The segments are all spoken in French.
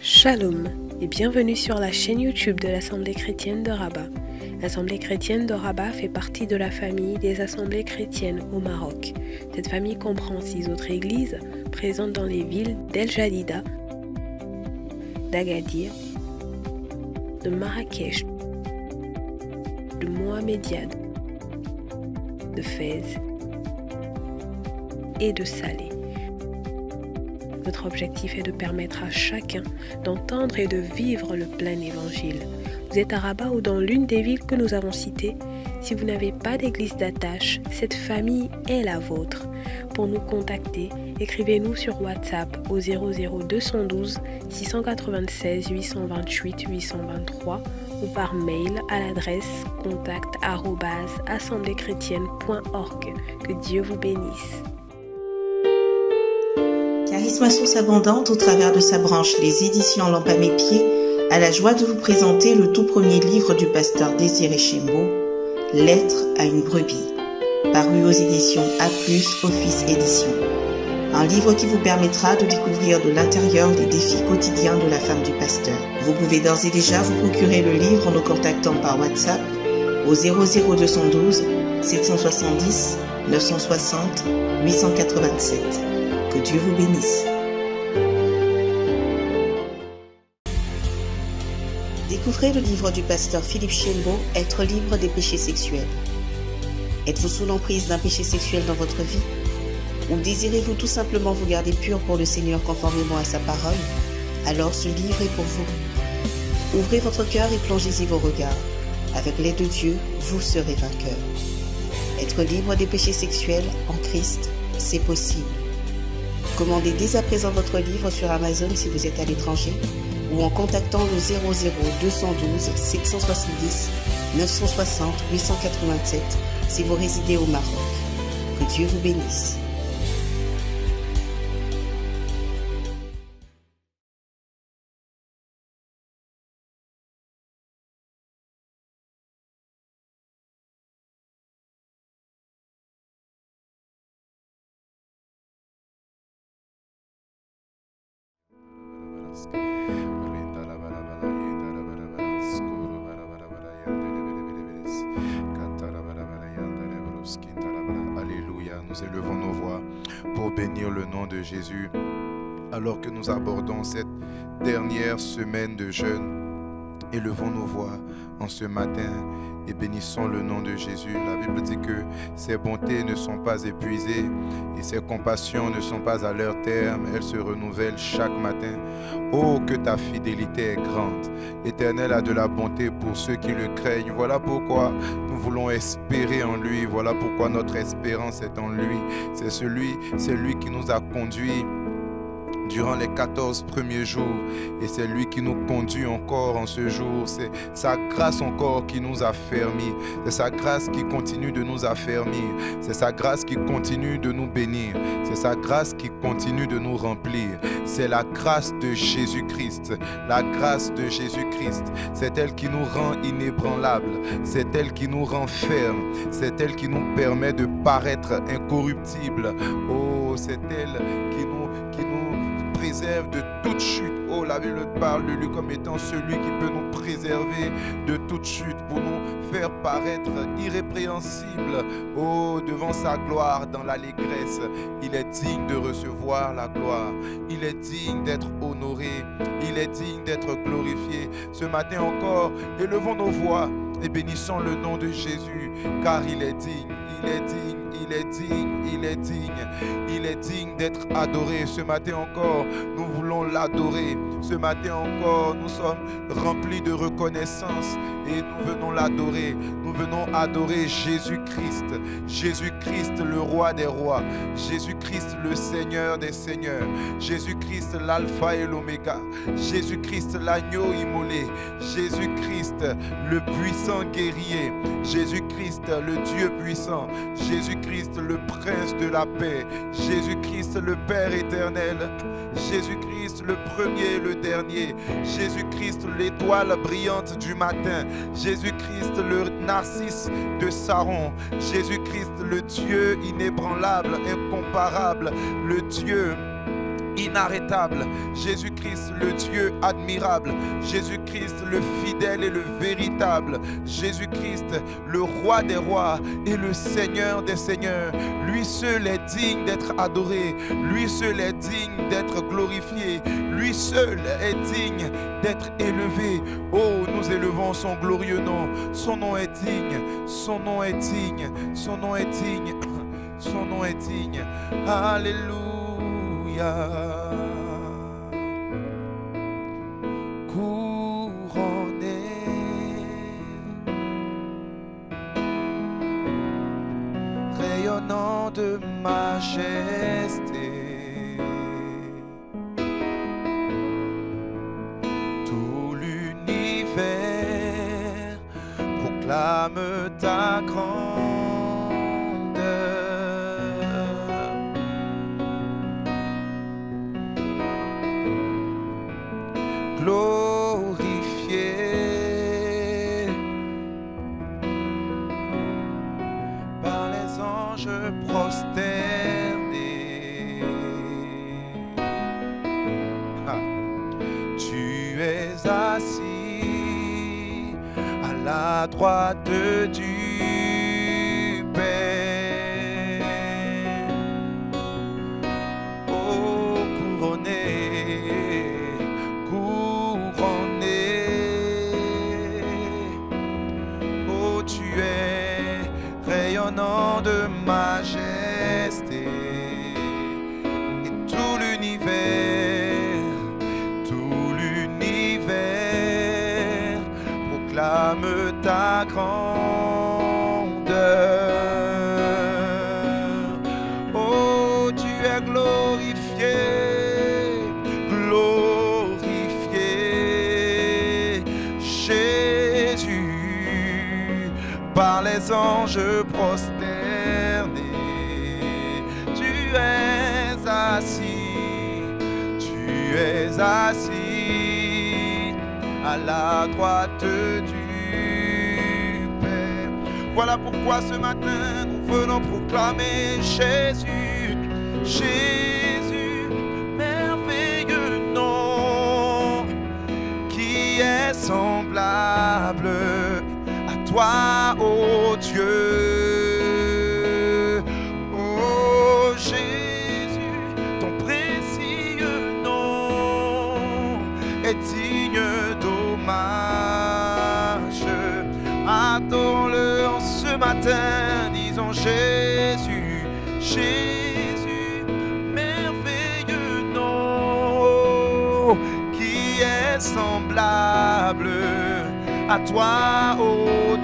Shalom et bienvenue sur la chaîne YouTube de l'Assemblée chrétienne de Rabat. L'Assemblée chrétienne de Rabat fait partie de la famille des assemblées chrétiennes au Maroc. Cette famille comprend 6 autres églises présentes dans les villes d'El Jadida, d'Agadir, de Marrakech, de Mohamediad, de Fès et de Salé. Notre objectif est de permettre à chacun d'entendre et de vivre le plein évangile. Vous êtes à Rabat ou dans l'une des villes que nous avons citées. Si vous n'avez pas d'église d'attache, cette famille est la vôtre. Pour nous contacter, écrivez-nous sur WhatsApp au 00212 696 828 823 ou par mail à l'adresse contact@assembléchrétienne.org. Que Dieu vous bénisse. Charisme à source abondante, au travers de sa branche Les Éditions Lampe à mes pieds, a la joie de vous présenter le tout premier livre du pasteur Désiré Chembo, Lettre à une brebis, paru aux éditions A+, Office Édition. Un livre qui vous permettra de découvrir de l'intérieur les défis quotidiens de la femme du pasteur. Vous pouvez d'ores et déjà vous procurer le livre en nous contactant par WhatsApp au 00212 770 960 887. Que Dieu vous bénisse. Découvrez le livre du pasteur Philippe Chembo, Être libre des péchés sexuels. Êtes-vous sous l'emprise d'un péché sexuel dans votre vie? Ou désirez-vous tout simplement vous garder pur pour le Seigneur conformément à sa parole? Alors ce livre est pour vous. Ouvrez votre cœur et plongez-y vos regards. Avec l'aide de Dieu, vous serez vainqueur. Être libre des péchés sexuels en Christ, c'est possible. Commandez dès à présent votre livre sur Amazon si vous êtes à l'étranger ou en contactant le 00212 770 960 887 si vous résidez au Maroc. Que Dieu vous bénisse. Alléluia, nous élevons nos voix pour bénir le nom de Jésus alors que nous abordons cette dernière semaine de jeûne. Élevons nos voix en ce matin et bénissons le nom de Jésus. La Bible dit que ses bontés ne sont pas épuisées et ses compassions ne sont pas à leur terme. Elles se renouvellent chaque matin. Oh, que ta fidélité est grande. L'Éternel a de la bonté pour ceux qui le craignent. Voilà pourquoi nous voulons espérer en lui. Voilà pourquoi notre espérance est en lui. C'est lui qui nous a conduits durant les 14 premiers jours et c'est lui qui nous conduit encore en ce jour. C'est sa grâce encore qui nous affermit, c'est sa grâce qui continue de nous affermir, c'est sa grâce qui continue de nous bénir, c'est sa grâce qui continue de nous remplir. C'est la grâce de Jésus-Christ, la grâce de Jésus-Christ, c'est elle qui nous rend inébranlables, c'est elle qui nous rend fermes, c'est elle qui nous permet de paraître incorruptibles. Oh, c'est elle qui nous préserve de toute chute. Oh, la Bible parle de lui comme étant celui qui peut nous préserver de toute chute pour nous faire paraître irrépréhensibles. Oh, devant sa gloire dans l'allégresse. Il est digne de recevoir la gloire. Il est digne d'être honoré. Il est digne d'être glorifié. Ce matin encore, élevons nos voix et bénissons le nom de Jésus, car il est digne, il est digne, il est digne, il est digne, il est digne d'être adoré. Ce matin encore, nous voulons l'adorer. Ce matin encore, nous sommes remplis de reconnaissance et nous venons l'adorer. Nous venons adorer Jésus-Christ, Jésus-Christ le roi des rois, Jésus-Christ le Seigneur des seigneurs, Jésus-Christ l'alpha et l'oméga, Jésus-Christ l'agneau immolé, Jésus-Christ le puissant guerrier, Jésus-Christ le Dieu puissant, Jésus-Christ le prince de la paix, Jésus-Christ le Père éternel, Jésus-Christ le premier et le dernier, Jésus-Christ l'étoile brillante du matin, Jésus-Christ le narcisse de Saron, Jésus-Christ le Dieu inébranlable, incomparable, le Dieu inarrêtable, Jésus-Christ Jésus-Christ, le Dieu admirable, Jésus-Christ, le fidèle et le véritable, Jésus-Christ, le roi des rois et le Seigneur des seigneurs. Lui seul est digne d'être adoré, lui seul est digne d'être glorifié, lui seul est digne d'être élevé. Oh, nous élevons son glorieux nom. Son nom est digne, son nom est digne, son nom est digne, son nom est digne. Alléluia. Couronné, rayonnant de majesté, tout l'univers proclame ta grandeur. Glorifié par les anges prosternés. Tu es assis à la droite du Père. Oh, couronné, couronné. Oh, tu es rayonnant de majesté. Et tout l'univers proclame ta grandeur. Oh, tu es glorifié, glorifié, Jésus, par les anges prosternés. Tu es assis à la droite du Père. Voilà pourquoi ce matin nous venons proclamer Jésus, Jésus, merveilleux nom, qui est semblable à toi, ô Dieu. Oh Jésus, ton précieux nom est digne d'hommage. Adorons-le en ce matin, disons Jésus, Jésus, merveilleux nom, qui est semblable à toi, ô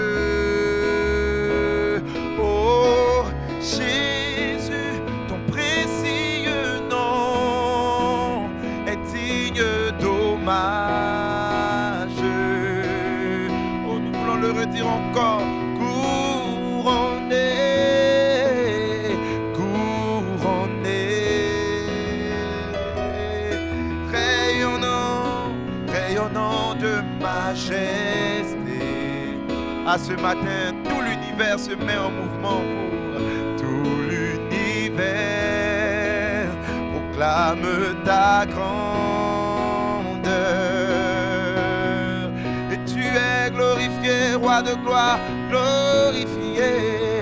Dieu. Oh Jésus, ton précieux nom est digne d'hommage. Oh, nous voulons le redire encore. Couronné, couronné, rayonnant, rayonnant de majesté. À ce matin, tout l'univers se met en mouvement pour tout l'univers proclame ta grandeur. Et tu es glorifié, roi de gloire, glorifié,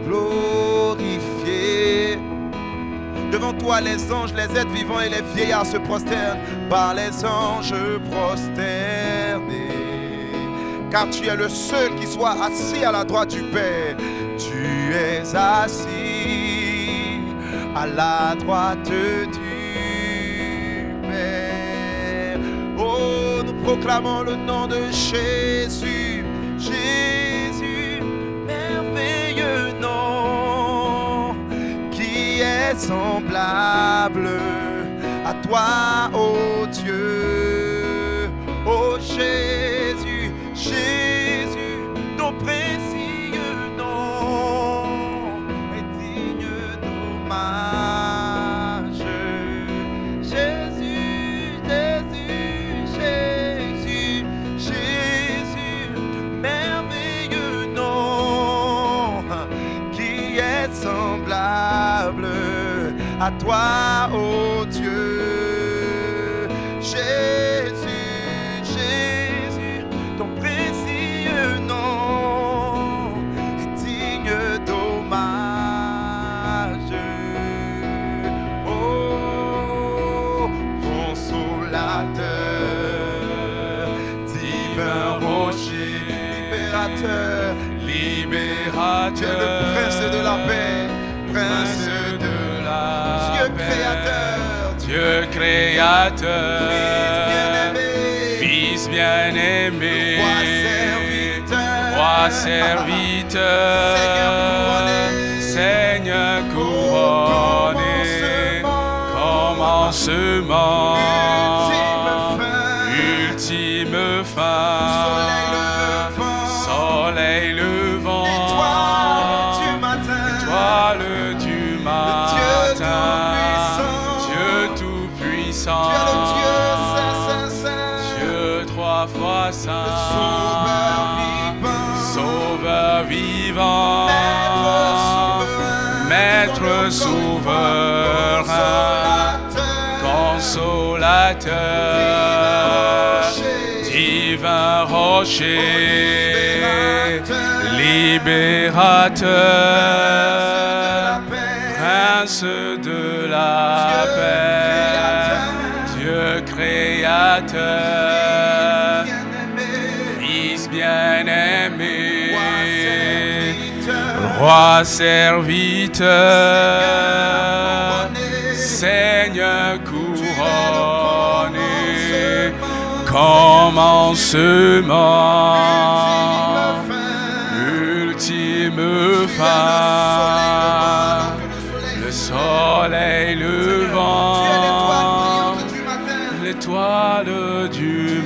glorifié. Devant toi, les anges, les êtres vivants et les vieillards se prosternent, par les anges prosternés. Car tu es le seul qui soit assis à la droite du Père. Tu es assis à la droite du Père. Oh, nous proclamons le nom de Jésus, Jésus, merveilleux nom, qui est semblable à toi, ô Dieu. Oh Jésus, Jésus, ton précieux nom est digne d'hommage. Jésus, Jésus, Jésus, Jésus, merveilleux nom, qui est semblable à toi, ô Dieu. divin rocher, libérateur, libérateur, tu es le prince de la paix, prince de la Dieu paix. créateur, Dieu créateur, Fils bien-aimé, Roi serviteur, Seigneur couronné, commencement, ultime fin, soleil levant, étoile du matin, Dieu tout-puissant, Dieu trois fois saint, Sauveur vivant, Maître souverain, consolateur, divin rocher, libérateur, prince de la paix, Dieu créateur, Fils bien-aimé, Roi serviteur, Seigneur couronné, commencement, ultime fin, le soleil levant, l'étoile du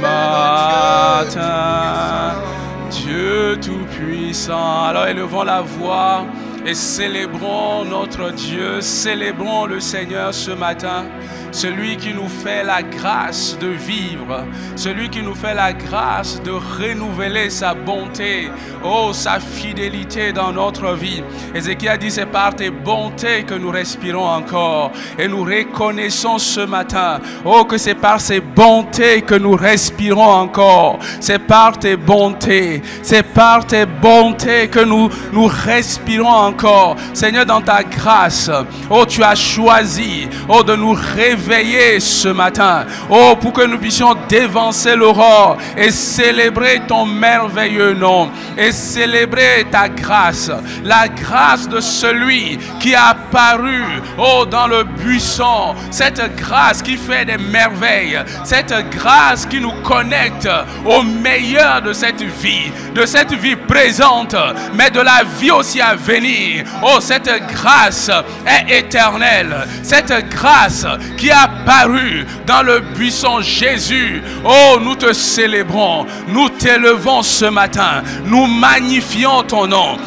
matin, Dieu tout-puissant. Alors élevons la voix et célébrons notre Dieu, célébrons le Seigneur ce matin. Celui qui nous fait la grâce de vivre, celui qui nous fait la grâce de renouveler sa bonté, oh, sa fidélité dans notre vie. Ézéchiel a dit, c'est par tes bontés que nous respirons encore. Et nous reconnaissons ce matin, oh, que c'est par ces bontés que nous respirons encore. C'est par tes bontés, c'est par tes bontés que nous respirons encore. Seigneur, dans ta grâce, oh, tu as choisi, oh, de nous réveiller ce matin, oh, pour que nous puissions dévancer l'aurore et célébrer ton merveilleux nom et célébrer ta grâce, la grâce de celui qui a apparu, oh, dans le buisson, cette grâce qui fait des merveilles, cette grâce qui nous connecte au meilleur de cette vie présente, mais de la vie aussi à venir. Oh, cette grâce est éternelle, cette grâce qui a apparu dans le buisson Jésus. Oh, nous te célébrons, nous t'élevons ce matin, nous magnifions ton nom,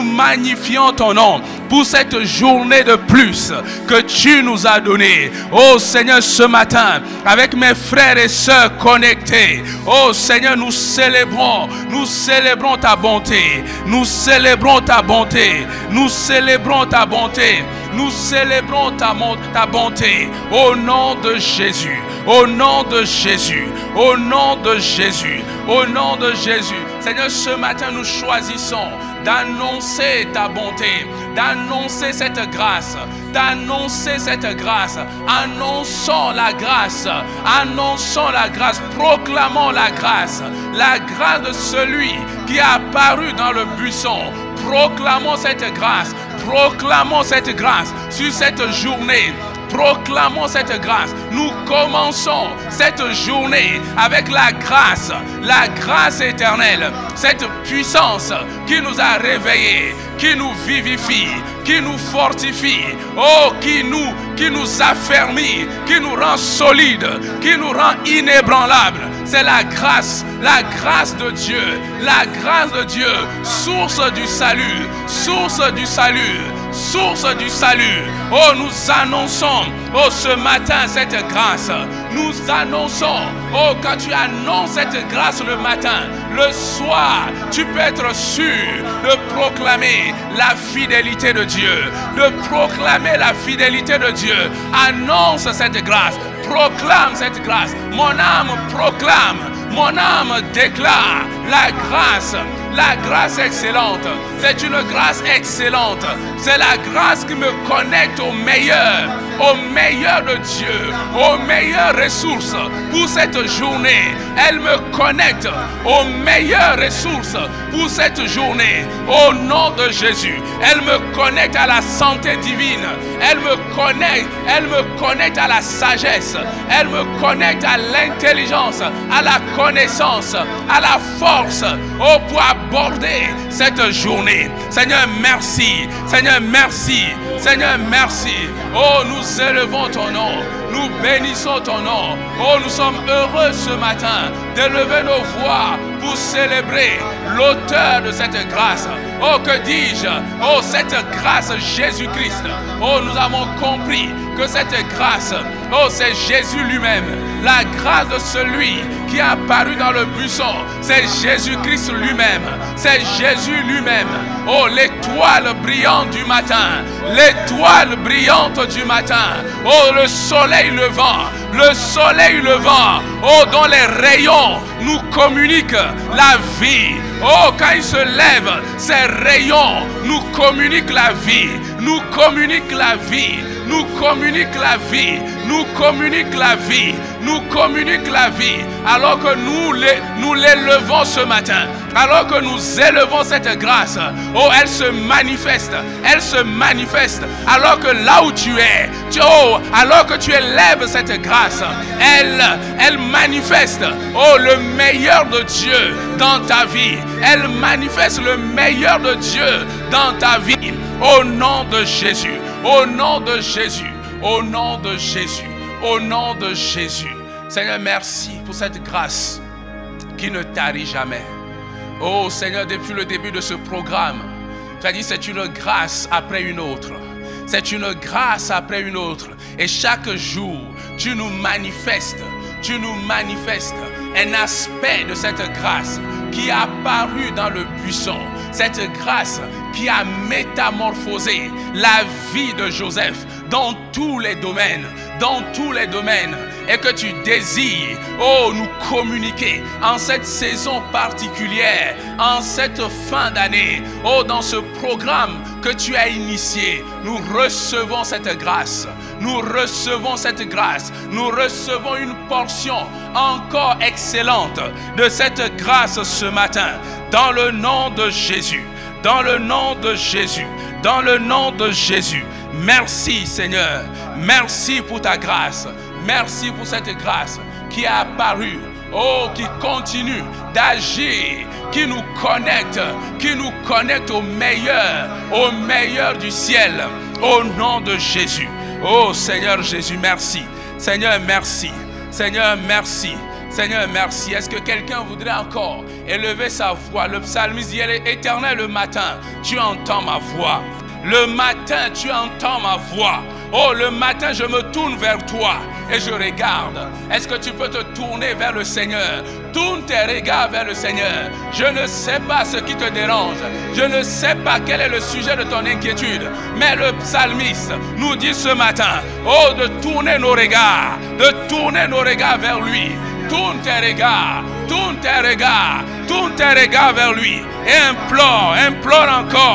pour cette journée de plus que tu nous as donnée. Oh Seigneur, ce matin, avec mes frères et sœurs connectés, oh Seigneur, nous célébrons ta bonté, nous célébrons ta bonté, nous célébrons ta bonté. Nous célébrons ta bonté au nom de Jésus, au nom de Jésus, au nom de Jésus, au nom de Jésus. Seigneur, ce matin, nous choisissons d'annoncer ta bonté, d'annoncer cette grâce, annonçons la grâce, proclamons la grâce de celui qui a apparu dans le buisson. Proclamons cette grâce sur cette journée. Proclamons cette grâce. Nous commençons cette journée avec la grâce éternelle, cette puissance qui nous a réveillés, qui nous vivifie, qui nous fortifie, oh, qui nous affermit, qui nous rend solides, qui nous rend inébranlables. C'est la grâce de Dieu, source du salut, source du salut. Oh, nous annonçons, oh, ce matin cette grâce. Nous annonçons, oh, quand tu annonces cette grâce le matin, le soir, tu peux être sûr de proclamer la fidélité de Dieu, Annonce cette grâce, proclame cette grâce. Mon âme proclame, mon âme déclare la grâce La grâce excellente. C'est une grâce excellente. C'est la grâce qui me connecte au meilleur de Dieu, aux meilleures ressources pour cette journée. Elle me connecte aux meilleures ressources pour cette journée. Au nom de Jésus, elle me connecte à la santé divine. Elle me connecte à la sagesse. Elle me connecte à l'intelligence, à la connaissance, à la force, pour aborder cette journée. Seigneur, merci. Seigneur, merci. Seigneur, merci. Oh, nous élevons ton nom. Nous bénissons ton nom. Oh, nous sommes heureux ce matin d'élever nos voix pour célébrer l'auteur de cette grâce. Oh, que dis-je? Oh, cette grâce Jésus-Christ. Oh, nous avons compris que cette grâce, oh, c'est Jésus lui-même. La grâce de celui qui est apparu dans le buisson, c'est Jésus-Christ lui-même. C'est Jésus lui-même. Oh, l'étoile brillante du matin. L'étoile brillante du matin. Oh, le soleil levant. Le soleil levant. Oh, dont les rayons nous communiquent la vie. Oh, quand il se lève, ces rayons nous communiquent la vie. Nous communiquent la vie. Nous communiquent la vie. Nous communiquent la vie. Nous communiquent la vie. Alors que nous l'élevons ce matin. Alors que nous élevons cette grâce. Oh, elle se manifeste. Elle se manifeste. Alors que là où tu es, alors que tu élèves cette grâce, elle manifeste, oh, le meilleur de Dieu dans ta vie. Elle manifeste le meilleur de Dieu dans ta vie. Au nom de Jésus. Au nom de Jésus. Au nom de Jésus. Au nom de Jésus. Seigneur, merci pour cette grâce qui ne tarit jamais. Oh Seigneur, depuis le début de ce programme, tu as dit c'est une grâce après une autre. C'est une grâce après une autre. Et chaque jour, tu nous manifestes un aspect de cette grâce qui est apparu dans le buisson. Cette grâce qui a métamorphosé la vie de Joseph dans tous les domaines. Dans tous les domaines. Et que tu désires, oh, nous communiquer en cette saison particulière, en cette fin d'année, oh, dans ce programme que tu as initié. Nous recevons cette grâce. Nous recevons cette grâce. Nous recevons une portion encore excellente de cette grâce ce matin. Dans le nom de Jésus. Dans le nom de Jésus. Dans le nom de Jésus. Merci Seigneur. Merci pour ta grâce. Merci pour cette grâce qui est apparue. Oh, qui continue d'agir, qui nous connecte au meilleur du ciel. Au nom de Jésus. Oh Seigneur Jésus, merci. Seigneur, merci. Seigneur, merci. Seigneur, merci. Est-ce que quelqu'un voudrait encore élever sa voix? Le psalmiste dit, Éternel, le matin, tu entends ma voix. Le matin, tu entends ma voix. Oh, le matin, je me tourne vers toi et je regarde. Est-ce que tu peux te tourner vers le Seigneur? Tourne tes regards vers le Seigneur. Je ne sais pas ce qui te dérange. Je ne sais pas quel est le sujet de ton inquiétude. Mais le psalmiste nous dit ce matin, oh, de tourner nos regards. De tourner nos regards vers lui. Tourne tes regards. Tourne tes regards. Tourne tes regards vers lui. Et implore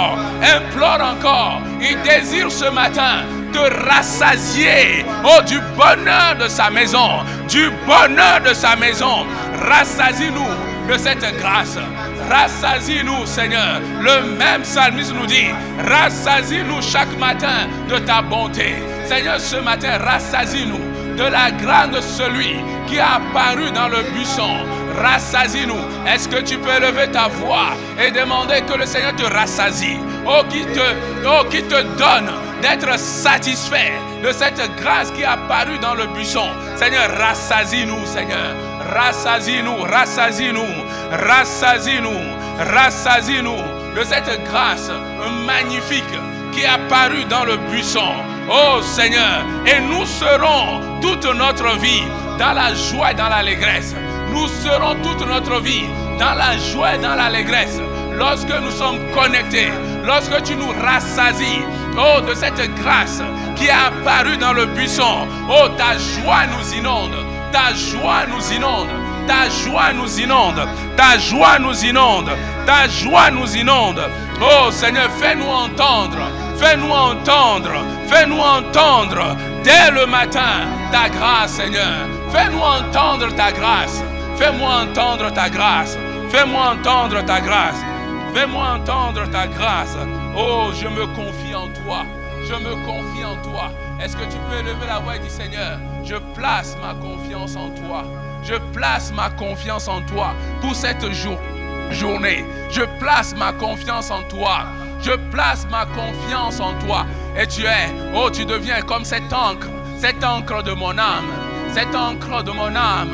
encore. Il désire ce matin te rassasier, oh, du bonheur de sa maison, du bonheur de sa maison. Rassasie-nous de cette grâce. Rassasie-nous, Seigneur. Le même psalmiste nous dit, rassasie-nous chaque matin de ta bonté. Seigneur, ce matin, rassasie-nous de la grâce de celui qui est apparu dans le buisson. Rassasie-nous. Est-ce que tu peux élever ta voix et demander que le Seigneur te rassasie? Oh, qui te donne d'être satisfait de cette grâce qui est apparue dans le buisson. Seigneur, rassasie-nous, Seigneur. Rassasie-nous, rassasie-nous, rassasie-nous, rassasie-nous de cette grâce magnifique qui est apparue dans le buisson. Oh Seigneur, et nous serons toute notre vie dans la joie et dans l'allégresse. Nous serons toute notre vie dans la joie et dans l'allégresse. Lorsque nous sommes connectés, lorsque tu nous rassasies, oh, de cette grâce qui est apparue dans le buisson, oh, ta joie nous inonde, ta joie nous inonde, ta joie nous inonde. Ta joie nous inonde. Ta joie nous inonde. Oh Seigneur, fais-nous entendre. Fais-nous entendre. Fais-nous entendre dès le matin ta grâce, Seigneur. Fais-nous entendre ta grâce. Fais-moi entendre ta grâce. Fais-moi entendre ta grâce. Fais-moi entendre ta grâce. Oh, je me confie en toi. Je me confie en toi. Est-ce que tu peux lever la voix et dire, Seigneur, je place ma confiance en toi. Je place ma confiance en toi pour cette journée. Je place ma confiance en toi. Je place ma confiance en toi. Et tu es, oh, tu deviens comme cette encre de mon âme. Cette encre de mon âme.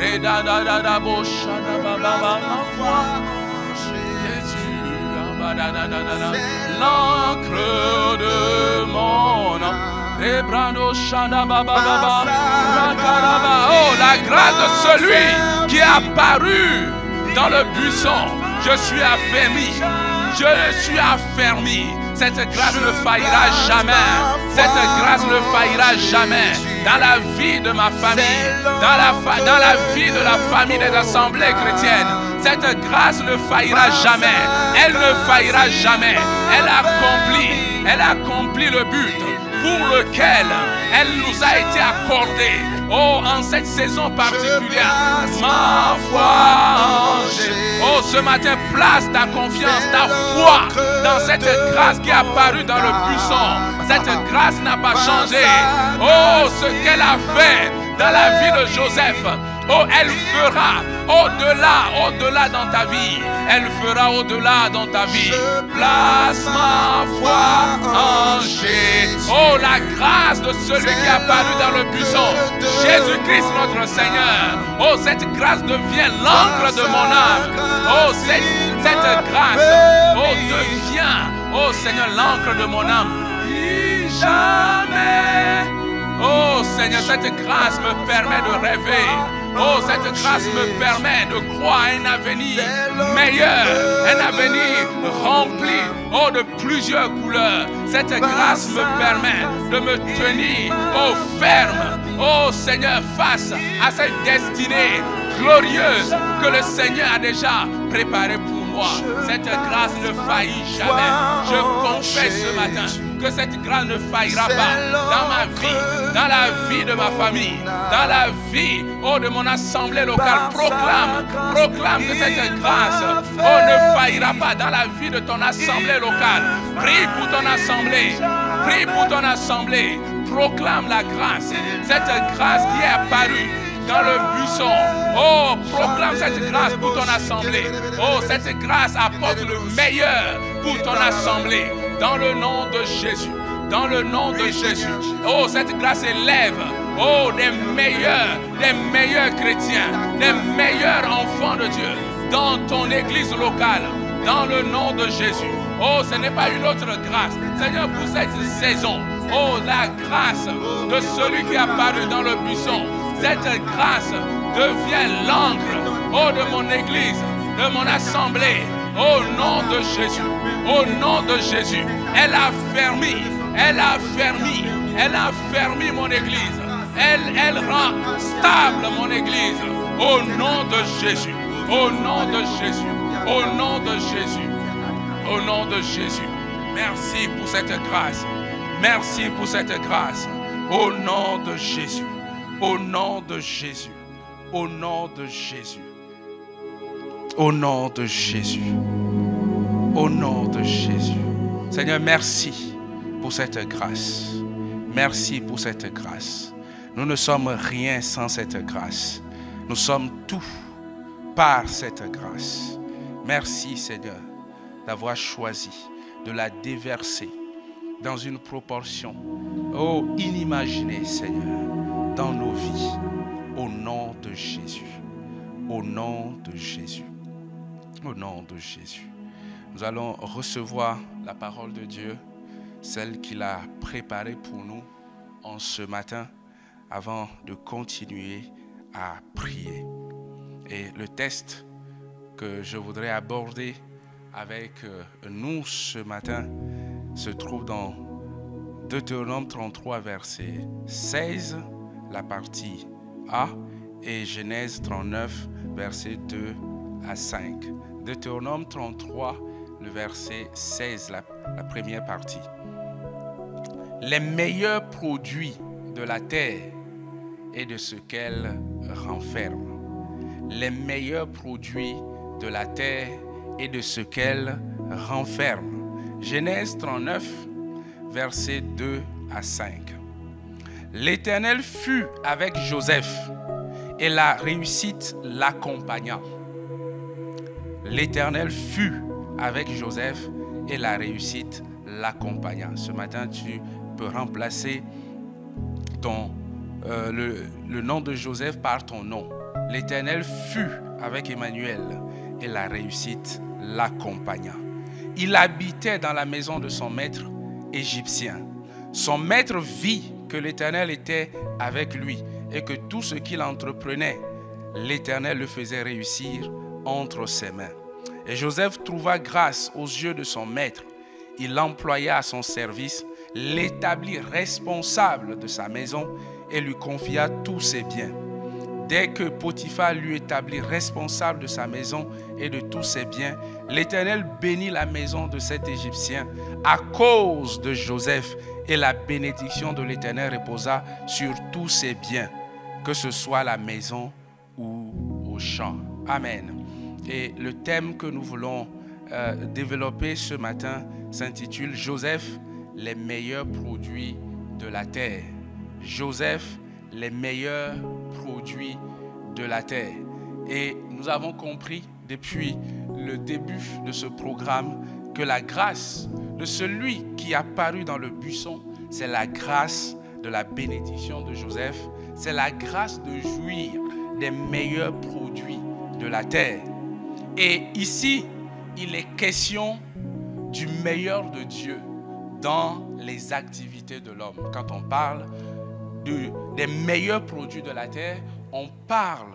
L'encre de mon âme. Oh, la grâce de celui qui est apparu dans le buisson. Je suis affermi. Je suis affermi. Cette grâce ne faillira jamais. Cette grâce ne faillira jamais. Dans la vie de ma famille, dans la vie de la famille des assemblées chrétiennes, cette grâce ne faillira jamais. Elle ne faillira jamais. Elle accomplit le but pour lequel elle nous a été accordée. Oh, en cette saison particulière, ma foi en Jésus. Oh, ce matin, place ta confiance, ta foi dans cette grâce qui est apparue dans le buisson. Cette grâce n'a pas changé. Oh, ce qu'elle a fait dans la vie de Joseph. Oh, elle fera au-delà dans ta vie. Elle fera au-delà dans ta vie. Place ma foi en Jésus. Oh, la grâce de celui qui est apparu dans le buisson. Jésus-Christ notre Seigneur. Oh, cette grâce devient l'encre de mon âme. Oh, cette grâce, oh, devient, oh Seigneur, l'encre de mon âme. Jamais. Oh Seigneur, cette grâce me permet de rêver. Oh, cette grâce me permet de croire à un avenir meilleur, un avenir rempli, oh, de plusieurs couleurs. Cette grâce me permet de me tenir, oh, ferme, oh Seigneur, face à cette destinée glorieuse que le Seigneur a déjà préparée pour moi. Cette grâce ne faillit jamais. Je confesse ce matin que cette grâce ne faillira pas dans ma vie, dans la vie de ma famille, dans la vie, oh, de mon assemblée locale. Proclame que cette grâce, oh, ne faillira pas dans la vie de ton assemblée locale. Prie pour ton assemblée. Prie pour ton assemblée. Proclame la grâce. Cette grâce qui est apparue dans le buisson. Oh, proclame cette grâce pour ton assemblée. Oh, cette grâce apporte le meilleur pour ton assemblée. Dans le nom de Jésus. Dans le nom de Jésus. Oh, cette grâce élève, oh, des meilleurs chrétiens, des meilleurs enfants de Dieu dans ton église locale. Dans le nom de Jésus. Oh, ce n'est pas une autre grâce. Seigneur, pour cette saison, oh, la grâce de celui qui est apparu dans le buisson. Cette grâce devient l'encre, oh, de mon église, de mon assemblée. Au nom de Jésus, au nom de Jésus, elle a fermi mon église. Elle rend stable mon église. Au nom de Jésus, au nom de Jésus, au nom de Jésus, au nom de Jésus. Merci pour cette grâce. Merci pour cette grâce. Au nom de Jésus, au nom de Jésus, au nom de Jésus. Au nom de Jésus. Au nom de Jésus. Seigneur, merci pour cette grâce. Merci pour cette grâce. Nous ne sommes rien sans cette grâce. Nous sommes tout par cette grâce. Merci, Seigneur, d'avoir choisi de la déverser dans une proportion, oh, inimaginée, Seigneur, dans nos vies. Au nom de Jésus. Au nom de Jésus. Au nom de Jésus. Nous allons recevoir la parole de Dieu, celle qu'il a préparée pour nous en ce matin, avant de continuer à prier. Et le texte que je voudrais aborder avec nous ce matin se trouve dans Deutéronome 33, verset 16, la partie A, et Genèse 39, versets 2 à 5. Deutéronome 33, le verset 16, la première partie. Les meilleurs produits de la terre et de ce qu'elle renferme. Les meilleurs produits de la terre et de ce qu'elle renferme. Genèse 39, versets 2 à 5. L'Éternel fut avec Joseph et la réussite l'accompagna. L'Éternel fut avec Joseph et la réussite l'accompagna. Ce matin, tu peux remplacer le nom de Joseph par ton nom. L'Éternel fut avec Emmanuel et la réussite l'accompagna. Il habitait dans la maison de son maître égyptien. Son maître vit que l'Éternel était avec lui et que tout ce qu'il entreprenait, l'Éternel le faisait réussir entre ses mains. Et Joseph trouva grâce aux yeux de son maître. Il l'employa à son service, l'établit responsable de sa maison et lui confia tous ses biens. Dès que Potiphar lui établit responsable de sa maison et de tous ses biens, l'Éternel bénit la maison de cet Égyptien à cause de Joseph, et la bénédiction de l'Éternel reposa sur tous ses biens, que ce soit à la maison ou au champ. Amen. Et le thème que nous voulons développer ce matin s'intitule « Joseph, les meilleurs produits de la terre ». Joseph, les meilleurs produits de la terre. Et nous avons compris depuis le début de ce programme que la grâce de celui qui a paru dans le buisson, c'est la grâce de la bénédiction de Joseph, c'est la grâce de jouir des meilleurs produits de la terre. Et ici, il est question du meilleur de Dieu dans les activités de l'homme. Quand on parle des meilleurs produits de la terre, on parle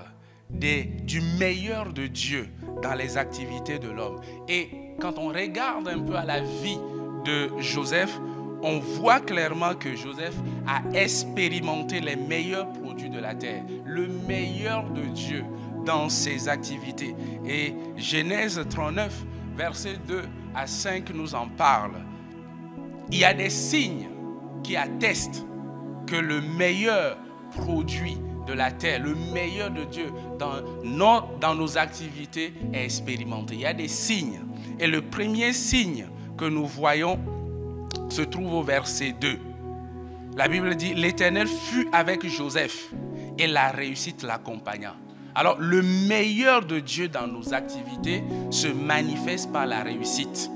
du meilleur de Dieu dans les activités de l'homme. Et quand on regarde un peu à la vie de Joseph, on voit clairement que Joseph a expérimenté les meilleurs produits de la terre, le meilleur de Dieu dans ses activités. Et Genèse 39, versets 2 à 5 nous en parle. Il y a des signes qui attestent que le meilleur produit de la terre, le meilleur de Dieu dans nos activités est expérimenté. Il y a des signes. Et le premier signe que nous voyons se trouve au verset 2. La Bible dit, l'Éternel fut avec Joseph et la réussite l'accompagna. Alors, le meilleur de Dieu dans nos activités se manifeste par la réussite.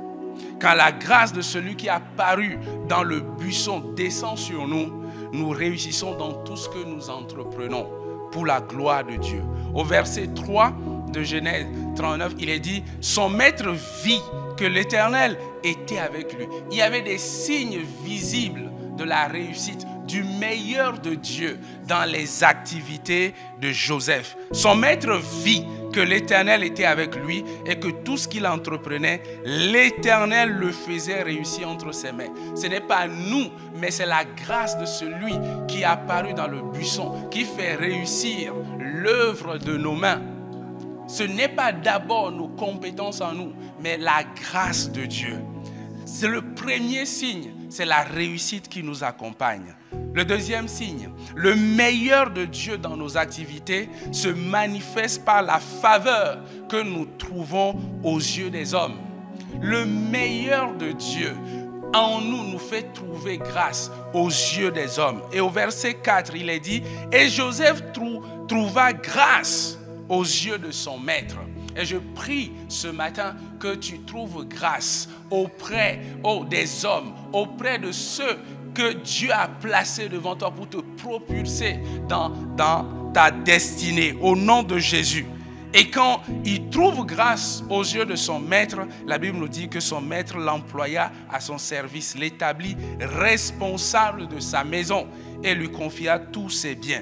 Quand la grâce de celui qui a paru dans le buisson descend sur nous, nous réussissons dans tout ce que nous entreprenons pour la gloire de Dieu. Au verset 3 de Genèse 39, il est dit, son maître vit que l'Éternel était avec lui. Il y avait des signes visibles de la réussite, du meilleur de Dieu dans les activités de Joseph. Son maître vit que l'Éternel était avec lui et que tout ce qu'il entreprenait, l'Éternel le faisait réussir entre ses mains. Ce n'est pas nous, mais c'est la grâce de celui qui est apparu dans le buisson, qui fait réussir l'œuvre de nos mains. Ce n'est pas d'abord nos compétences en nous, mais la grâce de Dieu. C'est le premier signe, c'est la réussite qui nous accompagne. Le deuxième signe, le meilleur de Dieu dans nos activités se manifeste par la faveur que nous trouvons aux yeux des hommes. Le meilleur de Dieu en nous fait trouver grâce aux yeux des hommes. Et au verset 4, il est dit, et Joseph trouva grâce aux yeux de son maître. Et je prie ce matin que tu trouves grâce auprès des hommes, auprès de ceux que Dieu a placés devant toi pour te propulser dans ta destinée, au nom de Jésus. Et quand il trouve grâce aux yeux de son maître, la Bible nous dit que son maître l'employa à son service, l'établit responsable de sa maison et lui confia tous ses biens.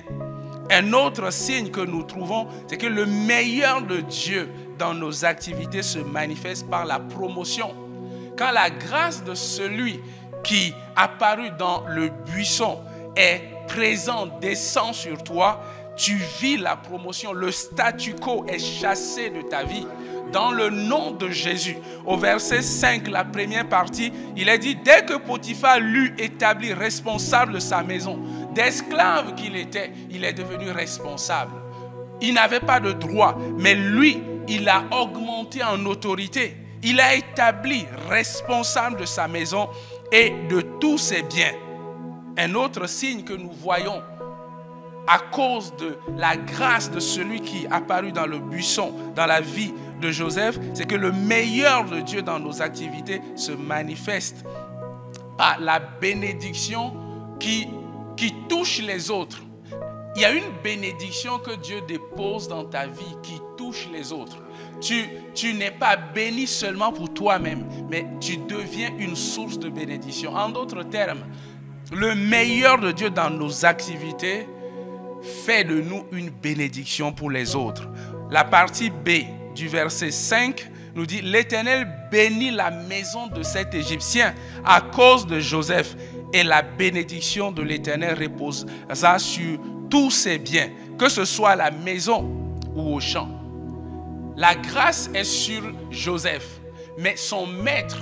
Un autre signe que nous trouvons, c'est que le meilleur de Dieu dans nos activités se manifeste par la promotion. Quand la grâce de celui qui apparu dans le buisson est présent, descend sur toi, tu vis la promotion. Le statu quo est chassé de ta vie. Dans le nom de Jésus. Au verset 5, la première partie, il est dit, dès que Potiphar l'eut établi responsable de sa maison, d'esclave qu'il était, il est devenu responsable. Il n'avait pas de droit, mais lui, il a augmenté en autorité. Il a établi responsable de sa maison et de tous ses biens. Un autre signe que nous voyons à cause de la grâce de celui qui est apparu dans le buisson, dans la vie de Joseph, c'est que le meilleur de Dieu dans nos activités se manifeste par la bénédiction qui touche les autres. Il y a une bénédiction que Dieu dépose dans ta vie qui touche les autres. Tu n'es pas béni seulement pour toi-même, mais tu deviens une source de bénédiction. En d'autres termes, le meilleur de Dieu dans nos activités fait de nous une bénédiction pour les autres. La partie B du verset 5 nous dit, l'Éternel bénit la maison de cet Égyptien à cause de Joseph, et la bénédiction de l'Éternel reposera sur tous ses biens, que ce soit à la maison ou au champ. La grâce est sur Joseph, mais son maître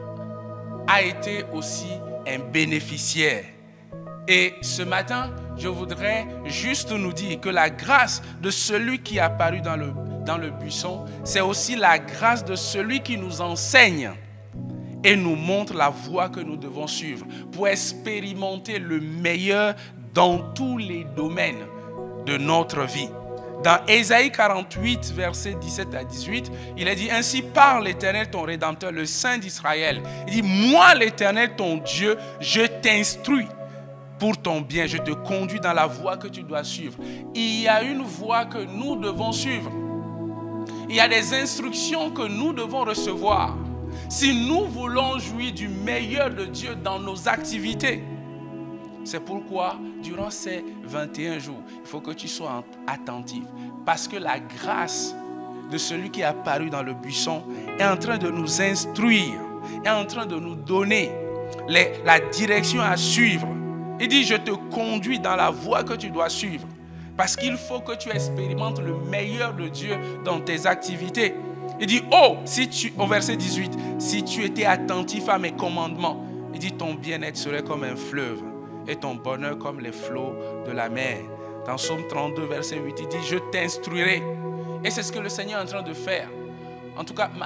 a été aussi un bénéficiaire. Et ce matin, je voudrais juste nous dire que la grâce de celui qui est apparu dans le buisson, c'est aussi la grâce de celui qui nous enseigne et nous montre la voie que nous devons suivre pour expérimenter le meilleur dans tous les domaines de notre vie. Dans Ésaïe 48, versets 17 à 18, il est dit, ainsi parle l'Éternel ton Rédempteur, le Saint d'Israël. Il dit, moi l'Éternel ton Dieu, je t'instruis pour ton bien, je te conduis dans la voie que tu dois suivre. Il y a une voie que nous devons suivre. Il y a des instructions que nous devons recevoir. Si nous voulons jouir du meilleur de Dieu dans nos activités, c'est pourquoi, durant ces 21 jours, il faut que tu sois attentif. Parce que la grâce de celui qui est apparu dans le buisson est en train de nous instruire, est en train de nous donner la direction à suivre. Il dit, je te conduis dans la voie que tu dois suivre. Parce qu'il faut que tu expérimentes le meilleur de Dieu dans tes activités. Il dit, au verset 18, si tu étais attentif à mes commandements, il dit, ton bien-être serait comme un fleuve et ton bonheur comme les flots de la mer. Dans Psaume 32, verset 8, il dit, je t'instruirai. Et c'est ce que le Seigneur est en train de faire. En tout cas,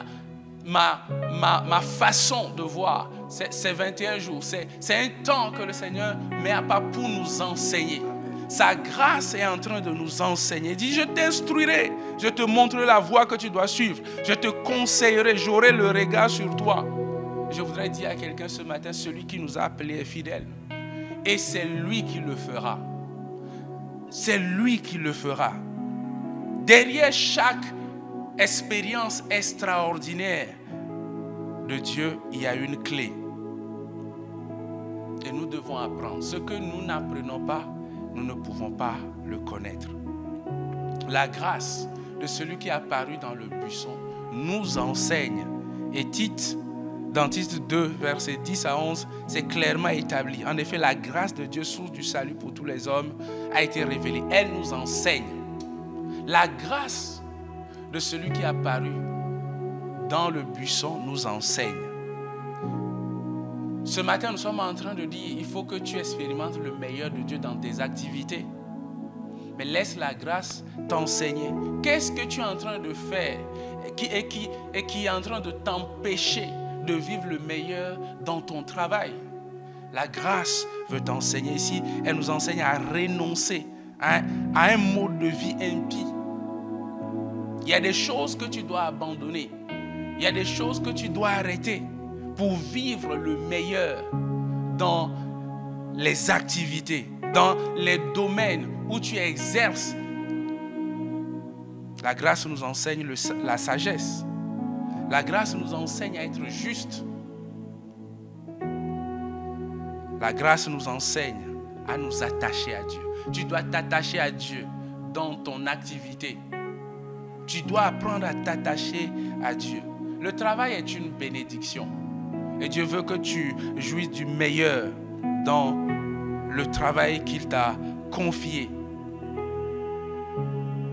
ma façon de voir ces 21 jours, c'est un temps que le Seigneur met à part pour nous enseigner. Sa grâce est en train de nous enseigner. Il dit, je t'instruirai, je te montrerai la voie que tu dois suivre, je te conseillerai, j'aurai le regard sur toi. Je voudrais dire à quelqu'un ce matin, celui qui nous a appelés est fidèle. Et c'est lui qui le fera. C'est lui qui le fera. Derrière chaque expérience extraordinaire de Dieu, il y a une clé. Et nous devons apprendre. Ce que nous n'apprenons pas, nous ne pouvons pas le connaître. La grâce de celui qui est apparu dans le buisson nous enseigne. Et dans Tite 2, versets 10 à 11, c'est clairement établi. En effet, la grâce de Dieu, source du salut pour tous les hommes, a été révélée. Elle nous enseigne. La grâce de celui qui est apparu dans le buisson nous enseigne. Ce matin, nous sommes en train de dire, il faut que tu expérimentes le meilleur de Dieu dans tes activités. Mais laisse la grâce t'enseigner. Qu'est-ce que tu es en train de faire et qui est en train de t'empêcher de vivre le meilleur dans ton travail? La grâce veut t'enseigner ici. Elle nous enseigne à renoncer à un mode de vie impie. Il y a des choses que tu dois abandonner. Il y a des choses que tu dois arrêter pour vivre le meilleur dans les activités, dans les domaines où tu exerces. La grâce nous enseigne la sagesse. La grâce nous enseigne à être juste. La grâce nous enseigne à nous attacher à Dieu. Tu dois t'attacher à Dieu dans ton activité. Tu dois apprendre à t'attacher à Dieu. Le travail est une bénédiction. Et Dieu veut que tu jouisses du meilleur dans le travail qu'il t'a confié.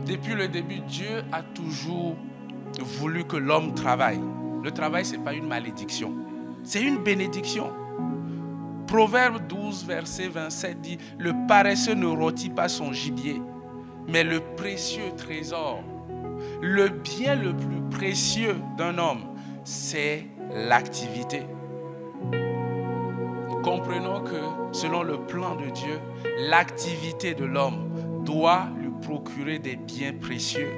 Depuis le début, Dieu a toujours voulu que l'homme travaille. Le travail, ce n'est pas une malédiction, c'est une bénédiction. Proverbe 12, verset 27 dit, « Le paresseux ne rôtit pas son gibier, mais le précieux trésor, le bien le plus précieux d'un homme, c'est l'activité. » Comprenons que selon le plan de Dieu, l'activité de l'homme doit lui procurer des biens précieux.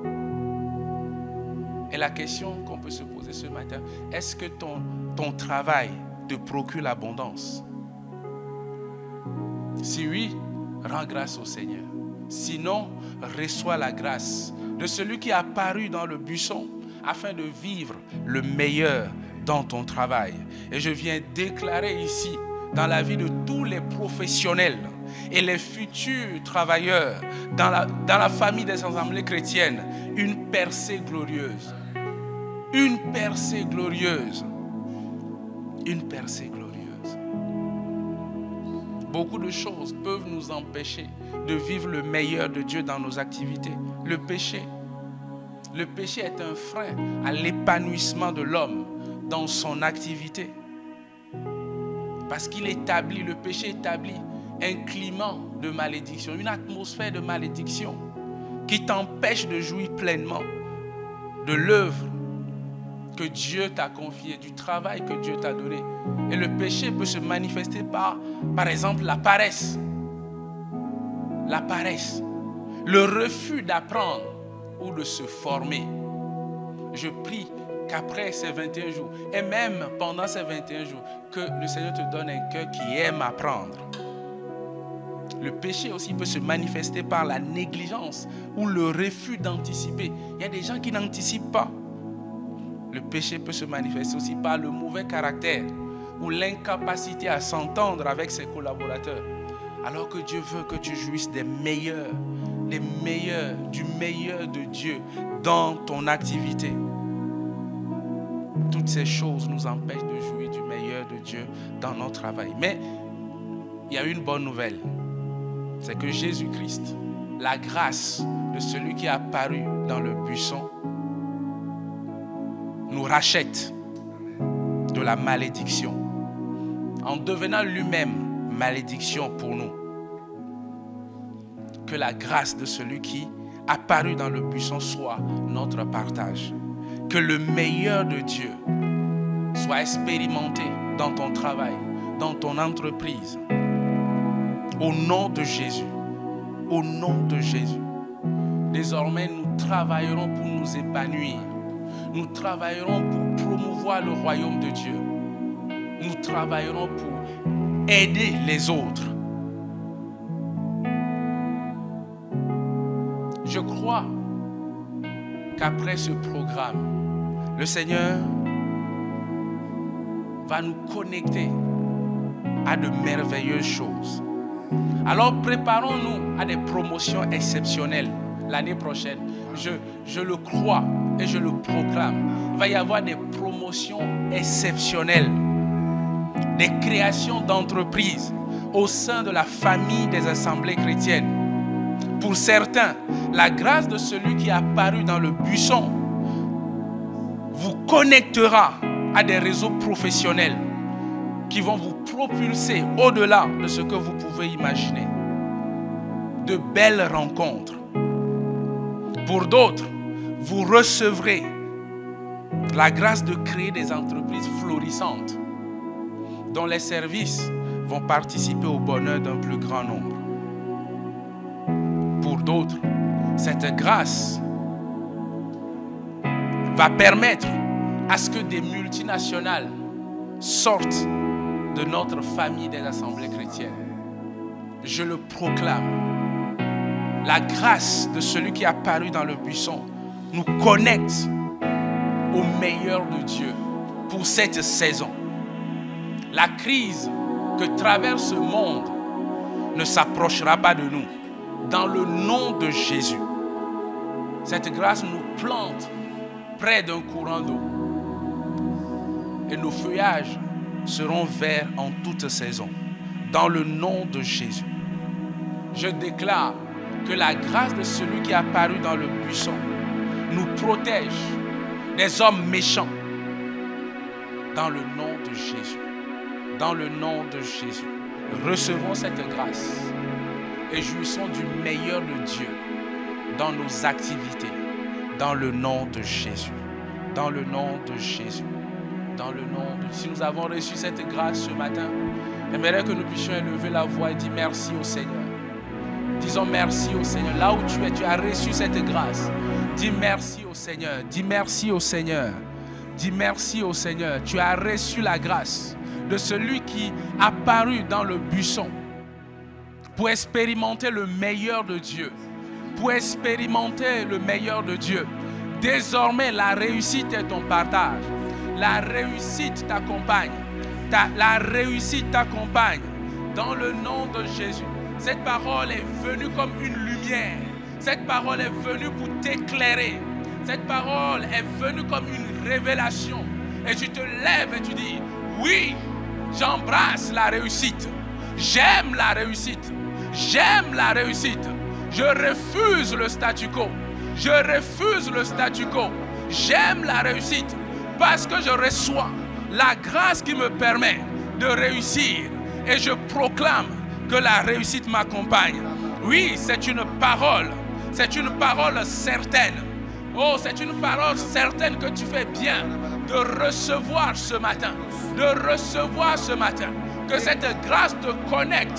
Et la question qu'on peut se poser ce matin, est-ce que ton travail te procure l'abondance? Si oui, rends grâce au Seigneur. Sinon, reçois la grâce de celui qui est apparu dans le buisson afin de vivre le meilleur dans ton travail. Et je viens déclarer ici, dans la vie de tous les professionnels et les futurs travailleurs dans la famille des assemblées chrétiennes, une percée glorieuse. Une percée glorieuse. Une percée glorieuse. Beaucoup de choses peuvent nous empêcher de vivre le meilleur de Dieu dans nos activités. Le péché est un frein à l'épanouissement de l'homme dans son activité. Parce qu'il établit, le péché établit un climat de malédiction, une atmosphère de malédiction qui t'empêche de jouir pleinement de l'œuvre que Dieu t'a confiée, du travail que Dieu t'a donné. Et le péché peut se manifester par exemple, la paresse. La paresse. Le refus d'apprendre ou de se former. Je prie qu'après ces 21 jours, et même pendant ces 21 jours, que le Seigneur te donne un cœur qui aime apprendre. Le péché aussi peut se manifester par la négligence ou le refus d'anticiper. Il y a des gens qui n'anticipent pas. Le péché peut se manifester aussi par le mauvais caractère ou l'incapacité à s'entendre avec ses collaborateurs. Alors que Dieu veut que tu jouisses du meilleur de Dieu dans ton activité. Toutes ces choses nous empêchent de jouir du meilleur de Dieu dans notre travail. Mais il y a une bonne nouvelle. C'est que Jésus-Christ, la grâce de celui qui est apparu dans le buisson, nous rachète de la malédiction. En devenant lui-même malédiction pour nous. Que la grâce de celui qui apparu dans le buisson soit notre partage. Que le meilleur de Dieu soit expérimenté dans ton travail, dans ton entreprise. Au nom de Jésus. Au nom de Jésus. Désormais, nous travaillerons pour nous épanouir. Nous travaillerons pour promouvoir le royaume de Dieu. Nous travaillerons pour aider les autres. Je crois qu'après ce programme, le Seigneur va nous connecter à de merveilleuses choses. Alors préparons-nous à des promotions exceptionnelles l'année prochaine. Je le crois et je le proclame. Il va y avoir des promotions exceptionnelles, des créations d'entreprises au sein de la famille des assemblées chrétiennes. Pour certains, la grâce de celui qui est apparu dans le buisson vous connectera à des réseaux professionnels qui vont vous propulser au-delà de ce que vous pouvez imaginer. De belles rencontres. Pour d'autres, vous recevrez la grâce de créer des entreprises florissantes dont les services vont participer au bonheur d'un plus grand nombre. Pour d'autres, cette grâce va permettre à ce que des multinationales sortent de notre famille des assemblées chrétiennes. Je le proclame. La grâce de celui qui est apparu dans le buisson nous connecte au meilleur de Dieu pour cette saison. La crise que traverse ce monde ne s'approchera pas de nous. Dans le nom de Jésus, cette grâce nous plante près d'un courant d'eau. Et nos feuillages seront verts en toute saison. Dans le nom de Jésus, je déclare que la grâce de celui qui est apparu dans le buisson nous protège des hommes méchants. Dans le nom de Jésus. Dans le nom de Jésus. Recevons cette grâce et jouissons du meilleur de Dieu dans nos activités. Dans le nom de Jésus. Dans le nom de Jésus. Dans le nom de... Si nous avons reçu cette grâce ce matin, j'aimerais que nous puissions élever la voix et dire merci au Seigneur. Disons merci au Seigneur. Là où tu es, tu as reçu cette grâce. Dis merci au Seigneur. Dis merci au Seigneur. Dis merci au Seigneur. Tu as reçu la grâce de celui qui a apparu dans le buisson pour expérimenter le meilleur de Dieu. Pour expérimenter le meilleur de Dieu. Désormais, la réussite est ton partage. La réussite t'accompagne. La réussite t'accompagne. Dans le nom de Jésus. Cette parole est venue comme une lumière. Cette parole est venue pour t'éclairer. Cette parole est venue comme une révélation. Et tu te lèves et tu dis, oui, j'embrasse la réussite. J'aime la réussite. J'aime la réussite. Je refuse le statu quo. Je refuse le statu quo. J'aime la réussite parce que je reçois la grâce qui me permet de réussir. Et je proclame que la réussite m'accompagne. Oui, c'est une parole certaine. Oh, c'est une parole certaine que tu fais bien de recevoir ce matin. De recevoir ce matin. Que cette grâce te connecte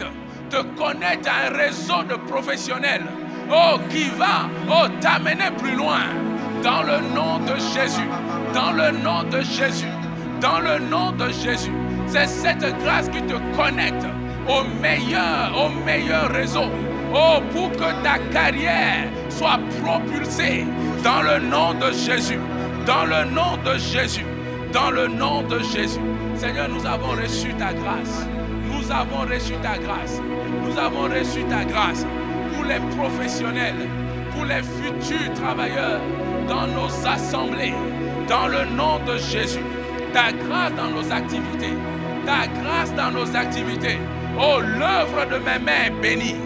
à un réseau de professionnels. Oh, qui va t'amener plus loin. Dans le nom de Jésus. Dans le nom de Jésus. Dans le nom de Jésus. C'est cette grâce qui te connecte au meilleur réseau. Oh, pour que ta carrière soit propulsée dans le nom de Jésus. Dans le nom de Jésus. Dans le nom de Jésus. Seigneur, nous avons reçu ta grâce. Nous avons reçu ta grâce. Nous avons reçu ta grâce pour les professionnels, pour les futurs travailleurs dans nos assemblées. Dans le nom de Jésus. Ta grâce dans nos activités. Ta grâce dans nos activités. Oh, l'œuvre de mes mains est bénie.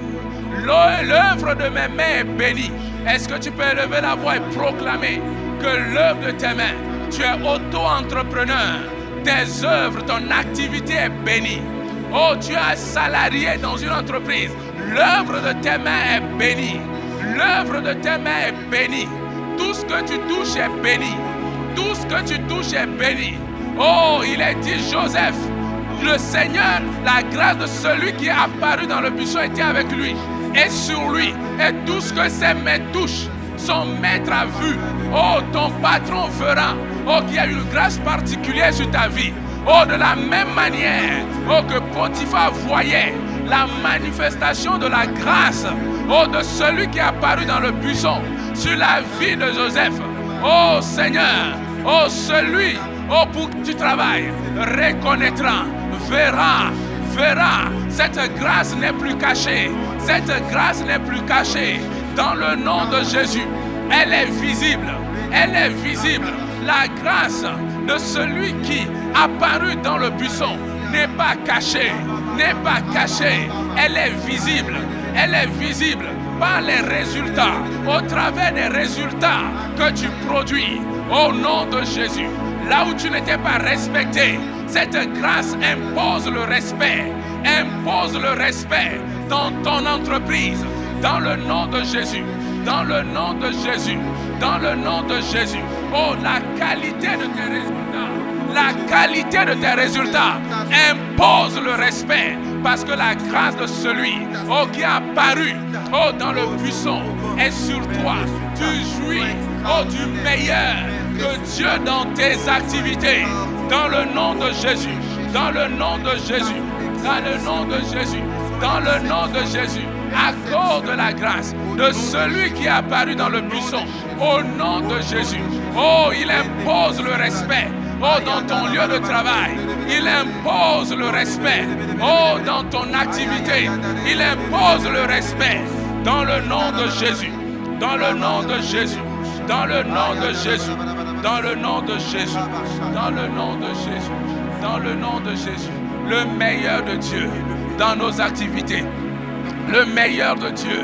L'œuvre de mes mains est bénie. Est-ce que tu peux élever la voix et proclamer que l'œuvre de tes mains, tu es auto-entrepreneur. Tes œuvres, ton activité est bénie. Oh, tu es salarié dans une entreprise. L'œuvre de tes mains est bénie. L'œuvre de tes mains est bénie. Tout ce que tu touches est béni. Tout ce que tu touches est béni. Oh, il est dit, Joseph, le Seigneur, la grâce de celui qui est apparu dans le buisson était avec lui et sur lui. Et tout ce que ses mains touchent, son maître a vu. Oh, ton patron fera. Oh, qu'il y a une grâce particulière sur ta vie. Oh, de la même manière, oh, que Potiphar voyait la manifestation de la grâce, oh, de celui qui est apparu dans le buisson sur la vie de Joseph. Oh, Seigneur, oh, celui, oh, pour qui tu travailles, reconnaîtra, verra. Cette grâce n'est plus cachée. Cette grâce n'est plus cachée. Dans le nom de Jésus, elle est visible. Elle est visible. La grâce de celui qui apparu dans le buisson n'est pas cachée. N'est pas cachée. Elle est visible. Elle est visible par les résultats. Au travers des résultats que tu produis. Au nom de Jésus. Là où tu n'étais pas respecté, cette grâce impose le respect. Impose le respect dans ton entreprise. Dans le nom de Jésus. Dans le nom de Jésus. Dans le nom de Jésus. Oh, la qualité de tes résultats. La qualité de tes résultats impose le respect. Parce que la grâce de celui, oh, qui a apparu, oh, dans le buisson est sur toi. Tu jouis, oh, du meilleur de Dieu dans tes activités. Dans le nom de Jésus. Dans le nom de Jésus. Dans le nom de Jésus. Dans le nom de Jésus. Accorde la grâce de celui qui est apparu dans le buisson. Au nom de Jésus. Oh, il impose le respect. Oh, dans ton lieu de travail. Il impose le respect. Oh, dans ton activité. Il impose le respect. Dans le nom de Jésus. Dans le nom de Jésus. Dans le nom de Jésus. Dans le nom de Jésus. Dans le nom de Jésus. Dans le nom de Jésus. Le meilleur de Dieu dans nos activités. Le meilleur de Dieu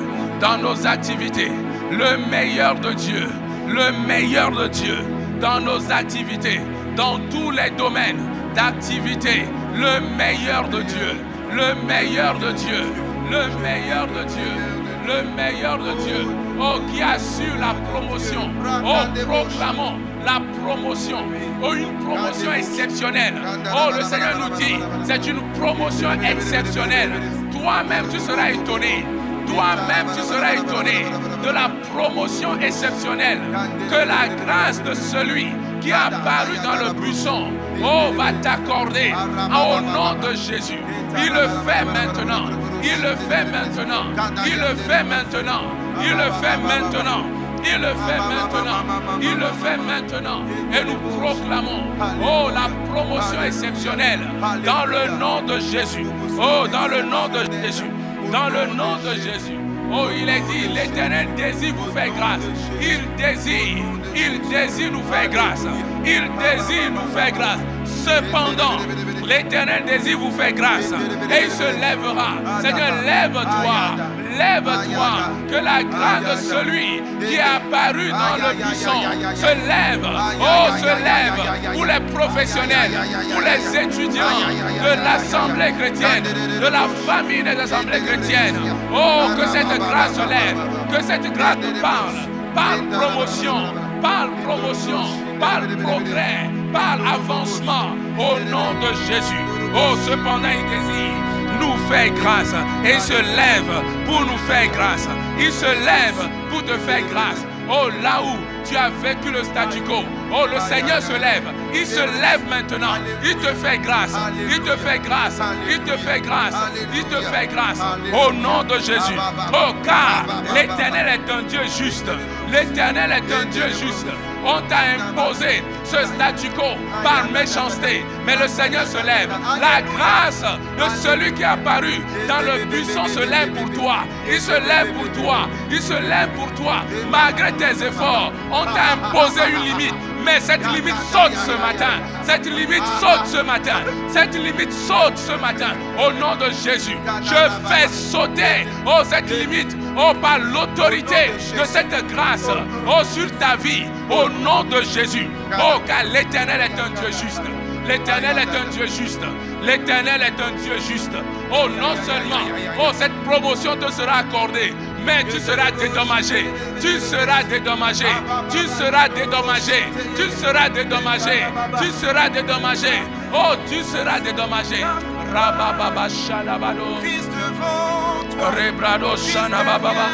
dans nos activités. Le meilleur de Dieu, le meilleur de Dieu dans nos activités, dans tous les domaines d'activité. Le meilleur de Dieu, le meilleur de Dieu, le meilleur de Dieu, le meilleur de Dieu. Oh, qui assure la promotion. Oh, proclamons la promotion. Oh, une promotion exceptionnelle. Oh, le Seigneur nous dit, c'est une promotion exceptionnelle. Toi-même, tu seras étonné. Toi-même, tu seras étonné de la promotion exceptionnelle que la grâce de celui qui a apparu dans le buisson, oh, va t'accorder au nom de Jésus. Il le fait maintenant. Il le fait maintenant. Il le fait maintenant. Il le fait maintenant. Il le fait maintenant. Il le fait maintenant. Et nous proclamons, oh, la promotion exceptionnelle dans le nom de Jésus. Oh, dans le nom de Jésus. Dans le nom de Jésus. Oh, il est dit, l'Éternel désire vous faire grâce. Il désire nous faire grâce. Il désire nous faire grâce. Cependant, l'Éternel désire vous faire grâce. Et il se lèvera. Seigneur, lève-toi. Lève-toi. Que la grâce de celui qui est apparu dans le buisson se lève. Oh, se lève. Pour les professionnels, pour les étudiants de l'Assemblée chrétienne, de la famille des assemblées chrétiennes. Oh, que cette grâce se lève. Que cette grâce nous parle. Parle promotion. Parle promotion. Parle progrès. Parle avancement. Au nom de Jésus. Oh, cependant, il désire nous faire grâce. Et il se lève pour nous faire grâce. Il se lève pour te faire grâce. Oh, là où tu as vécu le statu quo, oh, le Seigneur se lève. Il se lève maintenant. Il te fait grâce. Il te fait grâce. Il te fait grâce. Il te fait grâce. Au nom de Jésus. Oh, car l'Éternel est un Dieu juste. L'Éternel est un Dieu juste. On t'a imposé ce statu quo par méchanceté. Mais le Seigneur se lève. La grâce de celui qui est apparu dans le buisson se lève pour toi. Il se lève pour toi. Il se lève pour toi. Malgré tes efforts, on t'a imposé une limite. Mais cette limite saute ce matin. Cette limite saute ce matin. Cette limite saute ce matin. Au nom de Jésus, je fais sauter, oh, cette limite, oh, par l'autorité de cette grâce, oh, sur ta vie. Au nom de Jésus. Oh, car l'Éternel est un Dieu juste. L'Éternel est un Dieu juste. L'Éternel est un Dieu juste. Oh, non seulement, oh, cette promotion te sera accordée, mais tu seras dédommagé. Tu seras dédommagé. Tu seras dédommagé. Tu seras dédommagé. Tu seras dédommagé. Oh, tu seras dédommagé. Rabababa Shanabado. Rebrado Shanababa.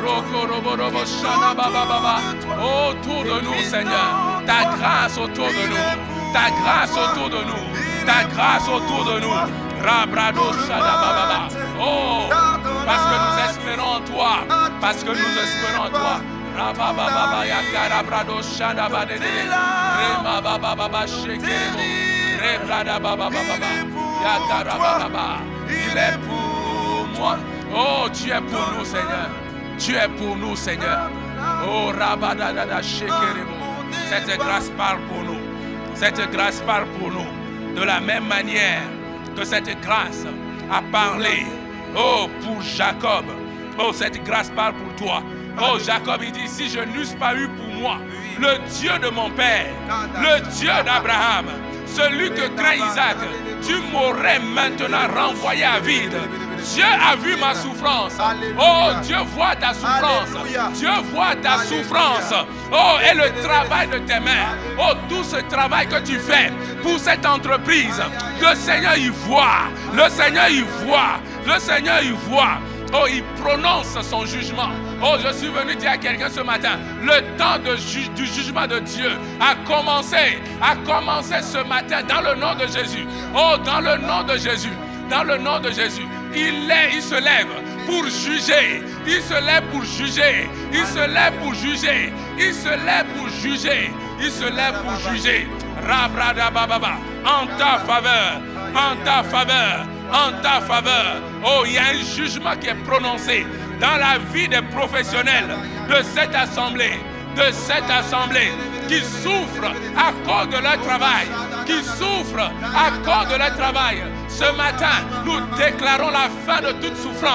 Autour de nous, Seigneur, ta grâce autour de nous, ta grâce autour de nous, ta grâce autour de nous. Rabrado Shadababa. Oh, parce que nous espérons en toi, parce que nous espérons en toi. Rabababa Yakarabrado Shadabade. Remababa Shekerebo. Rebradababa Yakarababa. Il est pour moi. Oh, tu es pour nous, Seigneur. Tu es pour nous, Seigneur. Oh, Rabadadada Shekerebo. Cette grâce parle pour nous. Cette grâce parle pour nous. De la même manière que cette grâce a parlé, oh, pour Jacob. Oh, cette grâce parle pour toi. Oh, Jacob, il dit, si je n'eusse pas eu pour moi le Dieu de mon père, le Dieu d'Abraham, celui que craint Isaac, tu m'aurais maintenant renvoyé à vide. Dieu a vu ma souffrance. Oh, Dieu voit ta souffrance. Dieu voit ta souffrance. Oh, et le travail de tes mains. Oh, tout ce travail que tu fais pour cette entreprise. Le Seigneur y voit. Le Seigneur y voit. Le Seigneur y voit. Oh, il prononce son jugement. Oh, je suis venu dire à quelqu'un ce matin, le temps du jugement de Dieu a commencé ce matin dans le nom de Jésus. Oh, dans le nom de Jésus. Dans le nom de Jésus. Il se lève pour juger. Il se lève pour juger. Il se lève pour juger. Il se lève pour juger. Il se lève pour juger. Rabradababa. En ta faveur. En ta faveur. En ta faveur. Oh, il y a un jugement qui est prononcé dans la vie des professionnels de cette assemblée. De cette assemblée qui souffrent à cause de leur travail. Qui souffrent à cause de leur travail. Ce matin, nous déclarons la fin de toute souffrance.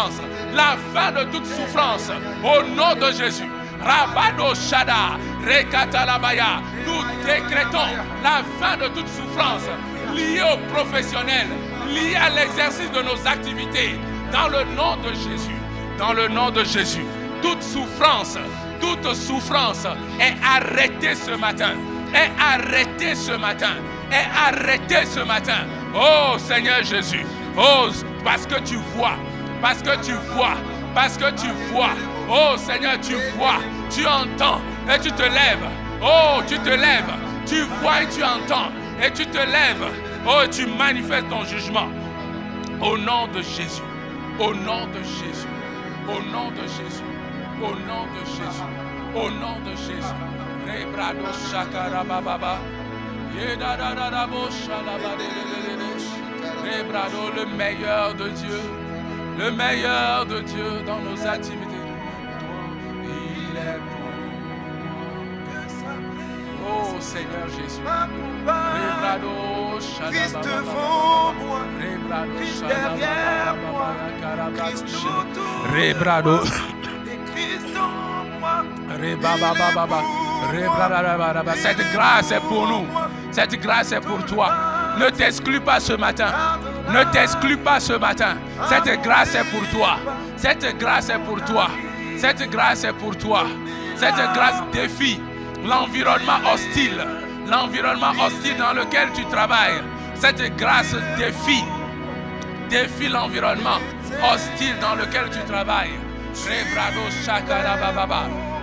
la fin de toute souffrance. Au nom de Jésus. Rabado Shada, Rekatalabaya. Nous décrétons la fin de toute souffrance liée aux professionnels, liée à l'exercice de nos activités. Dans le nom de Jésus. Dans le nom de Jésus. Toute souffrance est arrêtée ce matin. Est arrêtée ce matin. Est arrêtée ce matin. Oh Seigneur Jésus. Oh, parce que tu vois. Parce que tu vois. Parce que tu vois. Oh Seigneur, tu vois. Tu entends. Et tu te lèves. Oh, tu te lèves. Tu vois et tu entends. Et tu te lèves. Oh, et tu manifestes ton jugement. Au nom de Jésus. Au nom de Jésus. Au nom de Jésus. Au nom de Jésus. Au nom de Jésus. Rebrado shakarababa. Yedadadabo shalabadele. Rebrado, le meilleur de Dieu. Le meilleur de Dieu dans nos activités. Il est pour. Oh Seigneur Jésus. Rebrado Christ devant moi, Christ derrière moi, Christ autour Rebrado. et Christ en moi. Cette grâce est pour nous. Cette grâce est pour toi. Ne t'exclus pas ce matin. Ne t'exclus pas ce matin. Cette grâce est pour toi. Cette grâce est pour toi. Cette grâce est pour toi. Cette grâce défie l'environnement hostile. L'environnement hostile dans lequel tu travailles. Cette grâce défie l'environnement hostile dans lequel tu travailles. Rebrado shakarababa.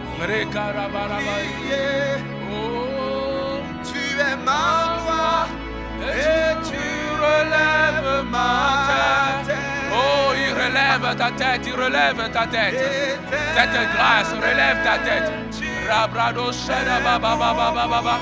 Oh, tu es ma gloire et tu relèves ma tête. Oh, il relève ta tête, il relève ta tête. Cette grâce relève ta tête. Rabrado shadabababababa.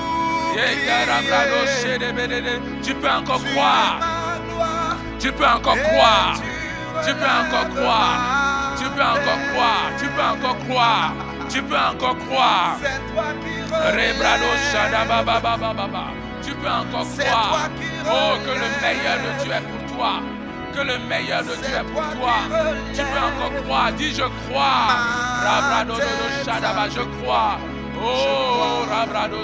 Tu peux encore croire. Tu peux encore croire. Tu peux encore croire. Tu peux encore croire. Tu peux encore croire. Tu peux encore croire. Rebrado shadababababa. Tu peux encore croire. Oh, que le meilleur de Dieu est pour toi. Que le meilleur de Dieu est pour toi. Tu peux encore croire. Dis je crois. Rabrado shadaba, je crois. Oh, rabrado.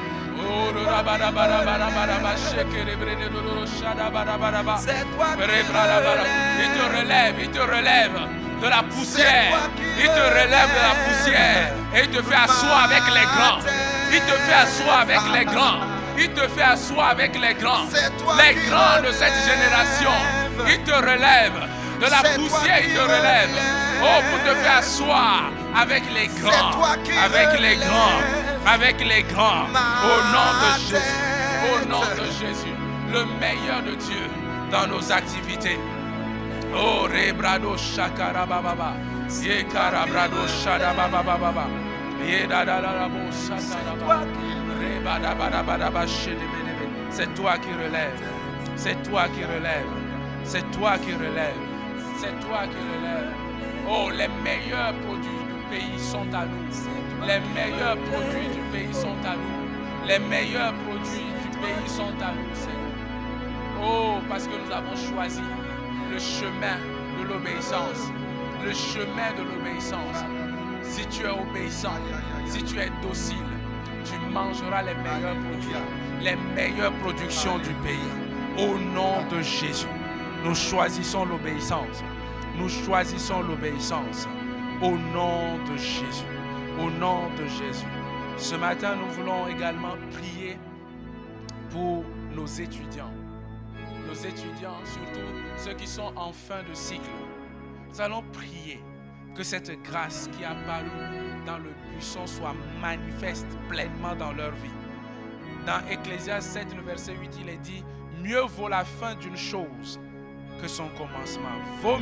Il te relève de la poussière. Il te relève de la poussière. Et il te fait asseoir avec les grands. Il te fait asseoir avec les grands. Il te fait asseoir avec les grands. Les grands de cette génération. Il te relève de la poussière. Il te relève. Oh, pour te faire asseoir avec les grands. Avec les grands. Avec les grands. Au nom de Jésus. Au nom de Jésus. Le meilleur de Dieu dans nos activités. Oh, rebrado shakarababa. Ye karabrado shadabababa. Ye dadalabo sataraba. Rebadabadabadaba shedebedebe. C'est toi qui relèves. C'est toi qui relèves. C'est toi qui relèves. C'est toi qui relèves. Oh, les meilleurs produits du pays sont à nous. Les meilleurs produits du pays sont à nous. Les meilleurs produits du pays sont à nous, Seigneur. Oh, parce que nous avons choisi le chemin de l'obéissance. Le chemin de l'obéissance. Si tu es obéissant, si tu es docile, tu mangeras les meilleurs produits, les meilleures productions du pays. Au nom de Jésus, nous choisissons l'obéissance. Nous choisissons l'obéissance. Au nom de Jésus. Au nom de Jésus. Ce matin, nous voulons également prier pour nos étudiants. Nos étudiants, surtout ceux qui sont en fin de cycle. Nous allons prier que cette grâce qui est apparue dans le buisson soit manifeste pleinement dans leur vie. Dans Ecclésiaste 7, le verset 8, il est dit « Mieux vaut la fin d'une chose que son commencement.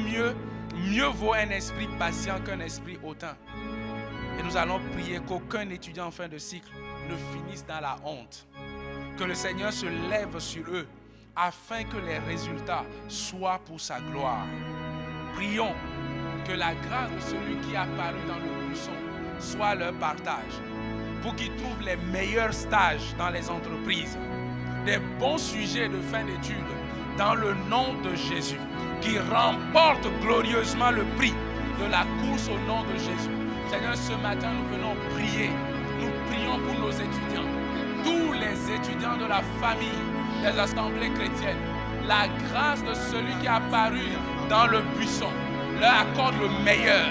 Mieux vaut un esprit patient qu'un esprit hautain. » Et nous allons prier qu'aucun étudiant en fin de cycle ne finisse dans la honte. Que le Seigneur se lève sur eux afin que les résultats soient pour sa gloire. Prions que la grâce de celui qui est apparu dans le buisson soit leur partage. Pour qu'ils trouvent les meilleurs stages dans les entreprises. Des bons sujets de fin d'études dans le nom de Jésus. Qui remportent glorieusement le prix de la course au nom de Jésus. Seigneur, ce matin, nous venons prier. Nous prions pour nos étudiants. Tous les étudiants de la famille des assemblées chrétiennes. La grâce de celui qui est apparu dans le buisson leur accorde le meilleur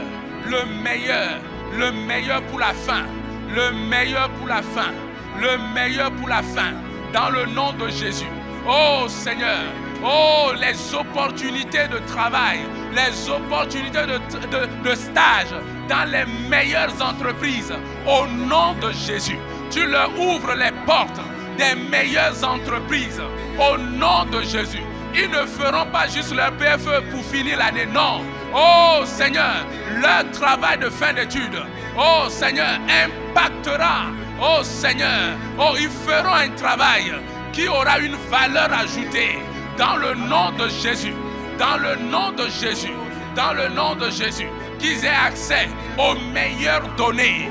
pour la fin. Le meilleur pour la fin. Le meilleur pour la fin. Dans le nom de Jésus. Oh Seigneur. Oh, les opportunités de travail, les opportunités de stage dans les meilleures entreprises. Au nom de Jésus, tu leur ouvres les portes des meilleures entreprises. Au nom de Jésus, ils ne feront pas juste leur PFE pour finir l'année. Non. Oh Seigneur, leur travail de fin d'études, oh Seigneur, impactera. Oh Seigneur, oh, ils feront un travail qui aura une valeur ajoutée. Dans le nom de Jésus, dans le nom de Jésus, dans le nom de Jésus, qu'ils aient accès aux meilleures données,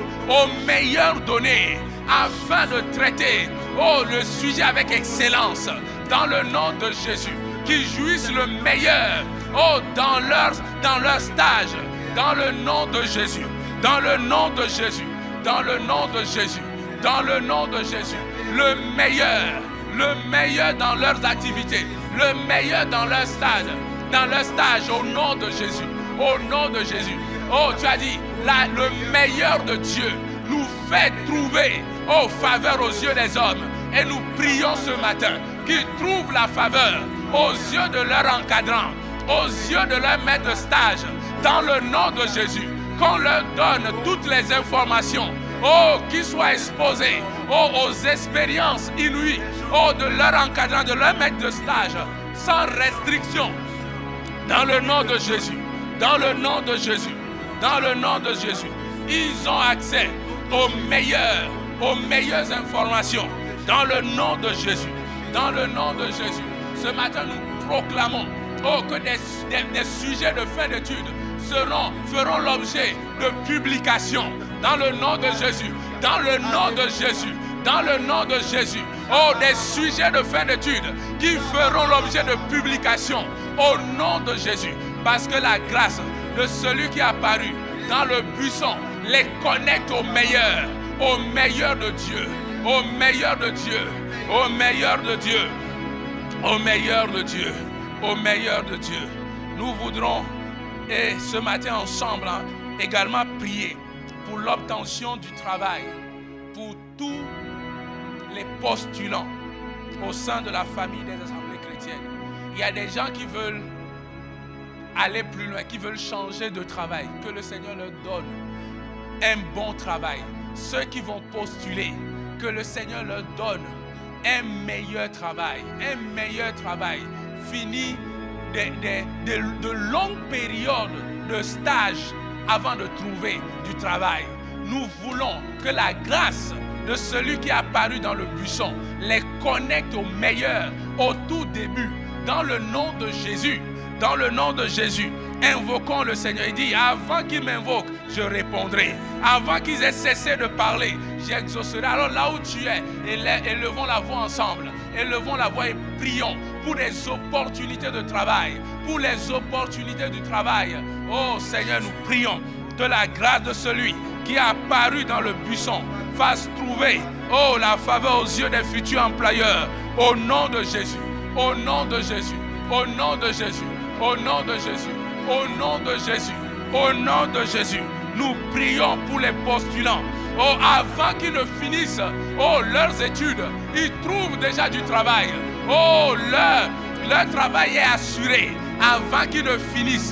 afin de traiter le sujet avec excellence. Dans le nom de Jésus, qu'ils jouissent le meilleur dans leur stage. Dans le nom de Jésus, dans le nom de Jésus, dans le nom de Jésus, dans le nom de Jésus, le meilleur dans leurs activités. Le meilleur dans leur stage, au nom de Jésus, au nom de Jésus. Oh, tu as dit, là, le meilleur de Dieu nous fait trouver, faveur aux yeux des hommes. Et nous prions ce matin qu'ils trouvent la faveur aux yeux de leur encadrant, aux yeux de leur maître de stage, dans le nom de Jésus. Qu'on leur donne toutes les informations, qu'ils soient exposés, aux expériences inouïes, de leur encadrant, de leur maître de stage, sans restriction. Dans le nom de Jésus, dans le nom de Jésus, dans le nom de Jésus, ils ont accès aux meilleures informations. Dans le nom de Jésus, dans le nom de Jésus. Ce matin, nous proclamons que des sujets de fin d'études feront l'objet de publication. Dans le nom de Jésus, dans le nom de Jésus, dans le nom de Jésus. Des sujets de fin d'études qui feront l'objet de publication au nom de Jésus. Parce que la grâce de celui qui est apparu dans le buisson les connecte au meilleur de Dieu, au meilleur de Dieu, au meilleur de Dieu, au meilleur de Dieu, au meilleur de Dieu. Nous voudrons, et ce matin ensemble, également prier pour l'obtention du travail, pour tous les postulants au sein de la famille des assemblées chrétiennes. Il y a des gens qui veulent aller plus loin, qui veulent changer de travail, que le Seigneur leur donne un bon travail. Ceux qui vont postuler, que le Seigneur leur donne un meilleur travail, fini de longues périodes de stage avant de trouver du travail. Nous voulons que la grâce de celui qui est apparu dans le buisson les connecte au meilleur, au tout début, dans le nom de Jésus. Dans le nom de Jésus, invoquons le Seigneur. Il dit, avant qu'ils m'invoquent, je répondrai. Avant qu'ils aient cessé de parler, j'exaucerai. Alors là où tu es, élevons la voix ensemble. Élevons la voix et prions pour les opportunités de travail. Pour les opportunités du travail. Oh Seigneur, nous prions de la grâce de celui qui est apparu dans le buisson. Fasse trouver, la faveur aux yeux des futurs employeurs. Au nom de Jésus. Au nom de Jésus. Au nom de Jésus. Au nom de Jésus, au nom de Jésus, au nom de Jésus, nous prions pour les postulants. Avant qu'ils ne finissent leurs études, ils trouvent déjà du travail. Leur travail est assuré avant qu'ils ne finissent.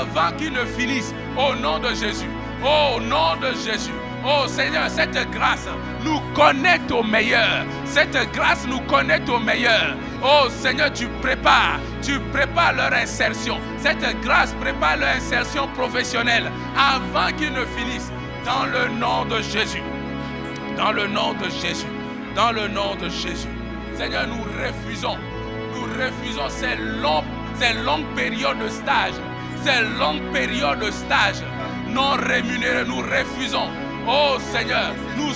Au nom de Jésus, au nom de Jésus. Oh Seigneur, cette grâce nous connecte au meilleur. Cette grâce nous connecte au meilleur. Oh Seigneur, tu prépares leur insertion. Cette grâce prépare leur insertion professionnelle avant qu'ils ne finissent. Dans le nom de Jésus. Dans le nom de Jésus. Dans le nom de Jésus. Seigneur, nous refusons ces longues périodes de stage. Ces longues périodes de stage non rémunérées, nous refusons. Oh Seigneur,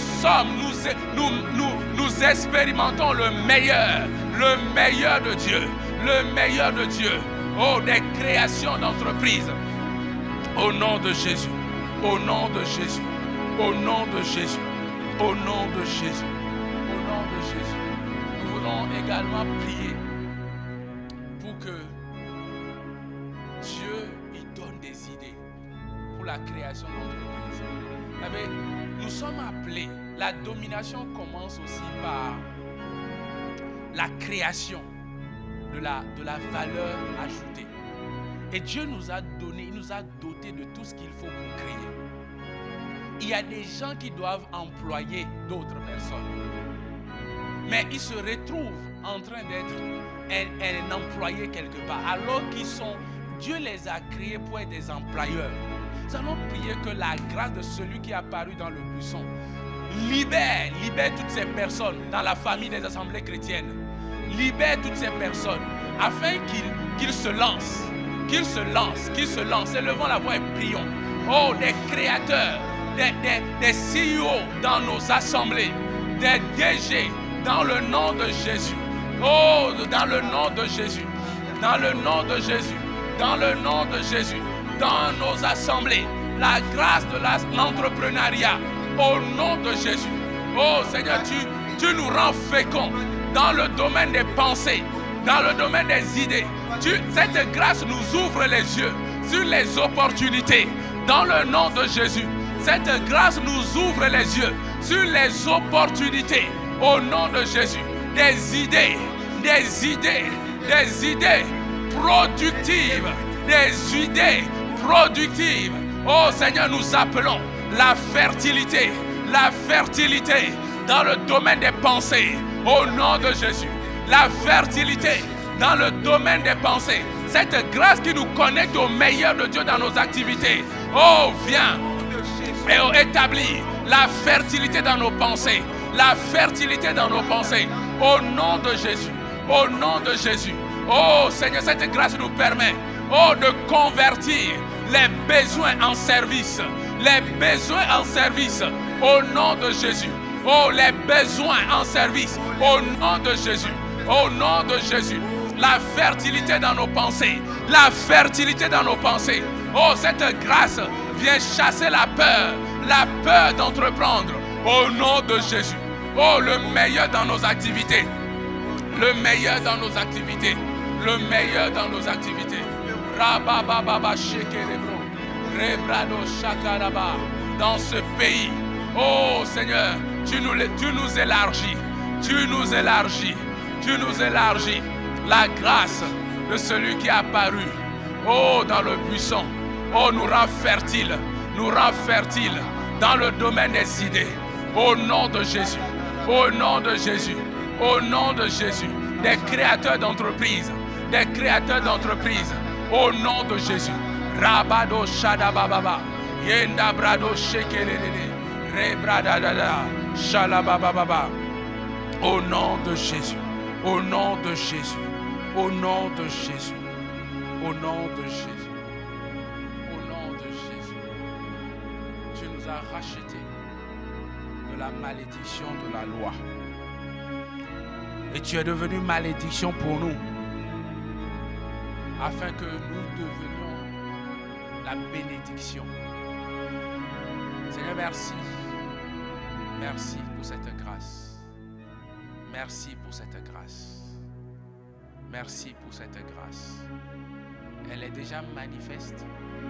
nous expérimentons le meilleur de Dieu, le meilleur de Dieu. Des créations d'entreprises, Au nom de Jésus. Au nom de Jésus. Au nom de Jésus. Au nom de Jésus. Au nom de Jésus. Nous voulons également prier pour que Dieu il donne des idées pour la création d'entreprises. Vous savez, nous sommes appelés. La domination commence aussi par la création de la valeur ajoutée. Et Dieu nous a donné, il nous a dotés de tout ce qu'il faut pour créer. Il y a des gens qui doivent employer d'autres personnes. Mais ils se retrouvent en train d'être un employé quelque part. Alors qu'ils sont, Dieu les a créés pour être des employeurs. Nous allons prier que la grâce de celui qui est apparu dans le buisson libère toutes ces personnes dans la famille des assemblées chrétiennes. Libère toutes ces personnes afin qu'ils se lancent. Qu'ils se lancent. Élevons la voix et prions. Oh, des créateurs, des CEO dans nos assemblées, des DG dans le nom de Jésus. Oh, dans le nom de Jésus. Dans le nom de Jésus. Dans le nom de Jésus. Dans nos assemblées, la grâce de l'entrepreneuriat. Au nom de Jésus. Oh Seigneur, tu nous rends féconds dans le domaine des pensées, dans le domaine des idées. Cette grâce nous ouvre les yeux sur les opportunités. Dans le nom de Jésus. Cette grâce nous ouvre les yeux sur les opportunités. Au nom de Jésus. Des idées productives. Des idées productives. Oh Seigneur, nous appelons la fertilité dans le domaine des pensées. Au nom de Jésus. La fertilité dans le domaine des pensées. Cette grâce qui nous connecte au meilleur de Dieu dans nos activités. Oh, viens et établis la fertilité dans nos pensées. La fertilité dans nos pensées. Au nom de Jésus. Au nom de Jésus. Oh Seigneur, cette grâce nous permet de convertir les besoins en service. Les besoins en service. Au nom de Jésus. Oh, les besoins en service. Au nom de Jésus. Au nom de Jésus. La fertilité dans nos pensées. La fertilité dans nos pensées. Oh, cette grâce vient chasser la peur d'entreprendre. Au nom de Jésus. Oh, le meilleur dans nos activités. Le meilleur dans nos activités. Le meilleur dans nos activités. Rabababa shekerebro. Rebrado shakaraba. Dans ce pays. Oh Seigneur, tu nous élargis. Tu nous élargis. Tu nous élargis. La grâce de celui qui est apparu. Oh, dans le buisson. Oh, nous rend fertile. Nous rend fertile dans le domaine des idées. Au nom de Jésus. Au nom de Jésus. Au nom de Jésus. Des créateurs d'entreprises. Des créateurs d'entreprises. Au nom de Jésus. Rabado Shadababa. Yenda Brado Shekelele. Rebradadada. Shalabababa. Au nom de Jésus. Au nom de Jésus. Au nom de Jésus. Au nom de Jésus. Au nom de Jésus. Tu nous as rachetés de la malédiction de la loi. Et tu es devenu malédiction pour nous. Afin que nous devenions la bénédiction. Seigneur, merci. Merci pour cette grâce. Merci pour cette grâce. Merci pour cette grâce. Elle est déjà manifeste.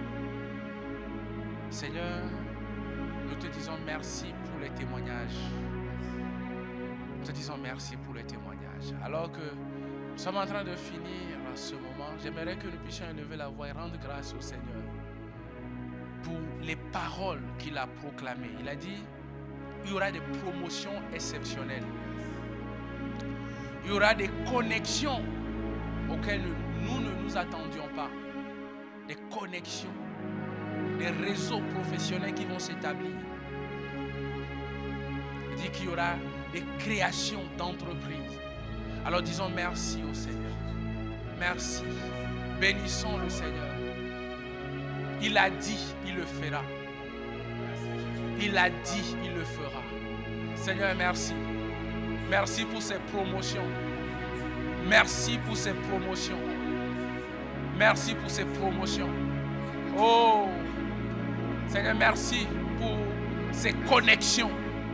Seigneur, nous te disons merci pour les témoignages. Nous te disons merci pour les témoignages. Alors que nous sommes en train de finir ce moment, j'aimerais que nous puissions élever la voix et rendre grâce au Seigneur pour les paroles qu'il a proclamées. Il a dit, il y aura des promotions exceptionnelles. Il y aura des connexions auxquelles nous ne nous attendions pas. Des connexions, des réseaux professionnels qui vont s'établir. Il dit qu'il y aura des créations d'entreprises. Alors disons merci au Seigneur. Merci. Bénissons le Seigneur. Il a dit, il le fera. Il a dit, il le fera. Seigneur, merci. Merci pour ces promotions. Merci pour ces promotions. Merci pour ces promotions. Oh, Seigneur, merci pour ces connexions,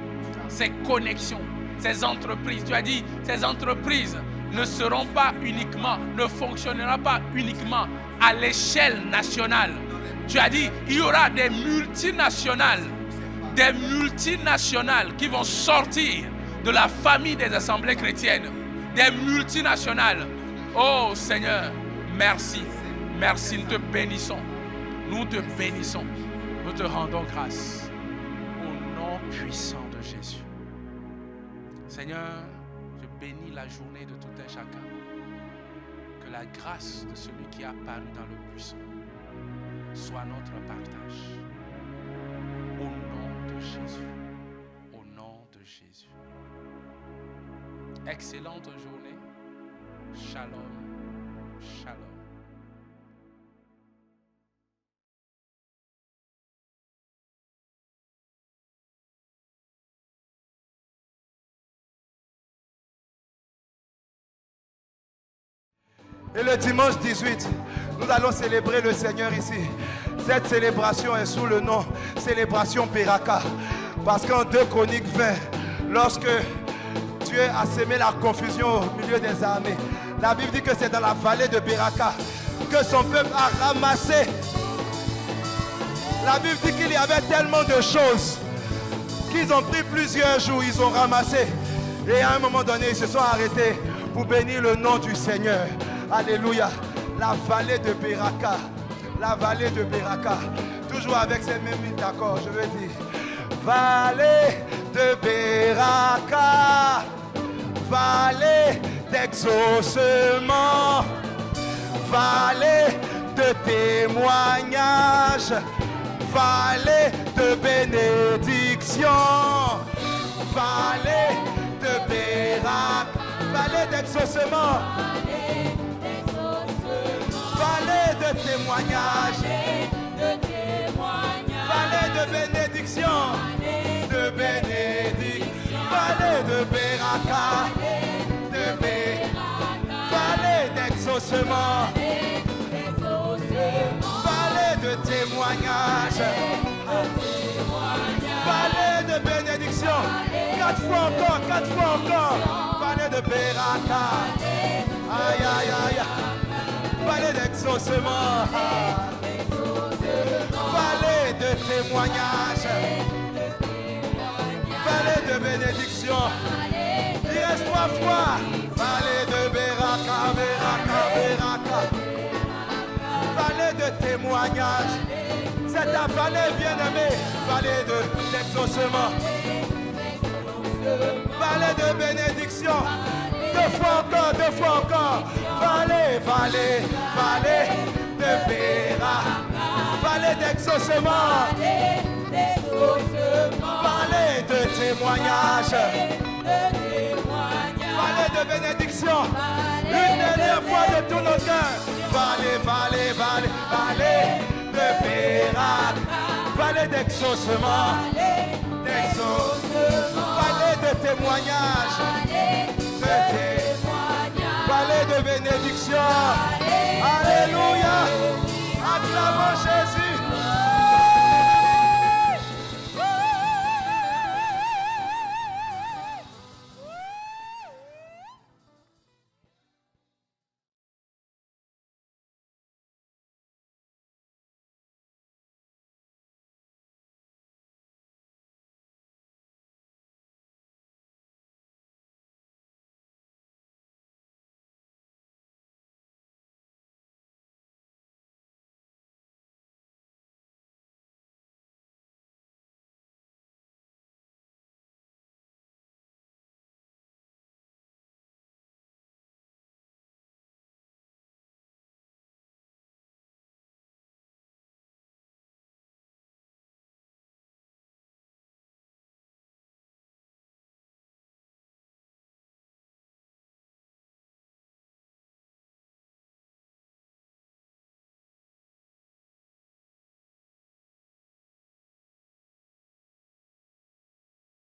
ces entreprises. Tu as dit, ces entreprises ne seront pas uniquement, ne fonctionneront pas uniquement à l'échelle nationale. Tu as dit, il y aura des multinationales qui vont sortir de la famille des assemblées chrétiennes. Des multinationales. Oh Seigneur, merci. Merci, nous te bénissons. Nous te bénissons. Nous te rendons grâce. Au nom puissant de Jésus. Seigneur, je bénis la journée de tout un chacun. Que la grâce de celui qui a apparu dans le buisson soit notre partage. Au nom de Jésus. Au nom de Jésus. Excellente journée. Shalom. Shalom. Et le dimanche 18, nous allons célébrer le Seigneur ici. Cette célébration est sous le nom Célébration Beraka. Parce qu'en 2 Chroniques 20, lorsque Dieu a sémé la confusion au milieu des armées, la Bible dit que c'est dans la vallée de Beraka que son peuple a ramassé. La Bible dit qu'il y avait tellement de choses qu'ils ont pris plusieurs jours, ils ont ramassé. Et à un moment donné, ils se sont arrêtés pour bénir le nom du Seigneur. Alléluia. La vallée de Beraka. La vallée de Beraka. Toujours avec ces mêmes accords, je veux dire. Vallée de Beraka. Vallée d'exaucement. Vallée de témoignage. Vallée de bénédiction. Vallée de Beraka. Vallée d'exaucement. Vallée de témoignage. Vallée de bénédiction. De bénédiction. Vallée de Beraka. Vallée d'exaucement. Vallée de témoignage. Vallée de bénédiction. 4 fois encore, 4 fois encore. Vallée de Beraka. Aïe, aïe, aïe. Vallée d'exaucement. Vallée de témoignage. Vallée de bénédiction. Il reste 3 fois. Vallée de Beraka, Beraka, Beraka. Vallée de témoignage. C'est ta vallée bien-aimée. Vallée d'exaucement. Vallée de bénédiction. 2 fois encore, 2 fois encore. Vallée, vallée, vallée de Beraka. Vallée d'exaucement. Vallée de témoignage. Vallée de bénédiction. Une dernière fois de tout notre cœur. Vallée, vallée, vallée, vallée de Beraka. Vallée d'exaucement. Vallée de témoignage.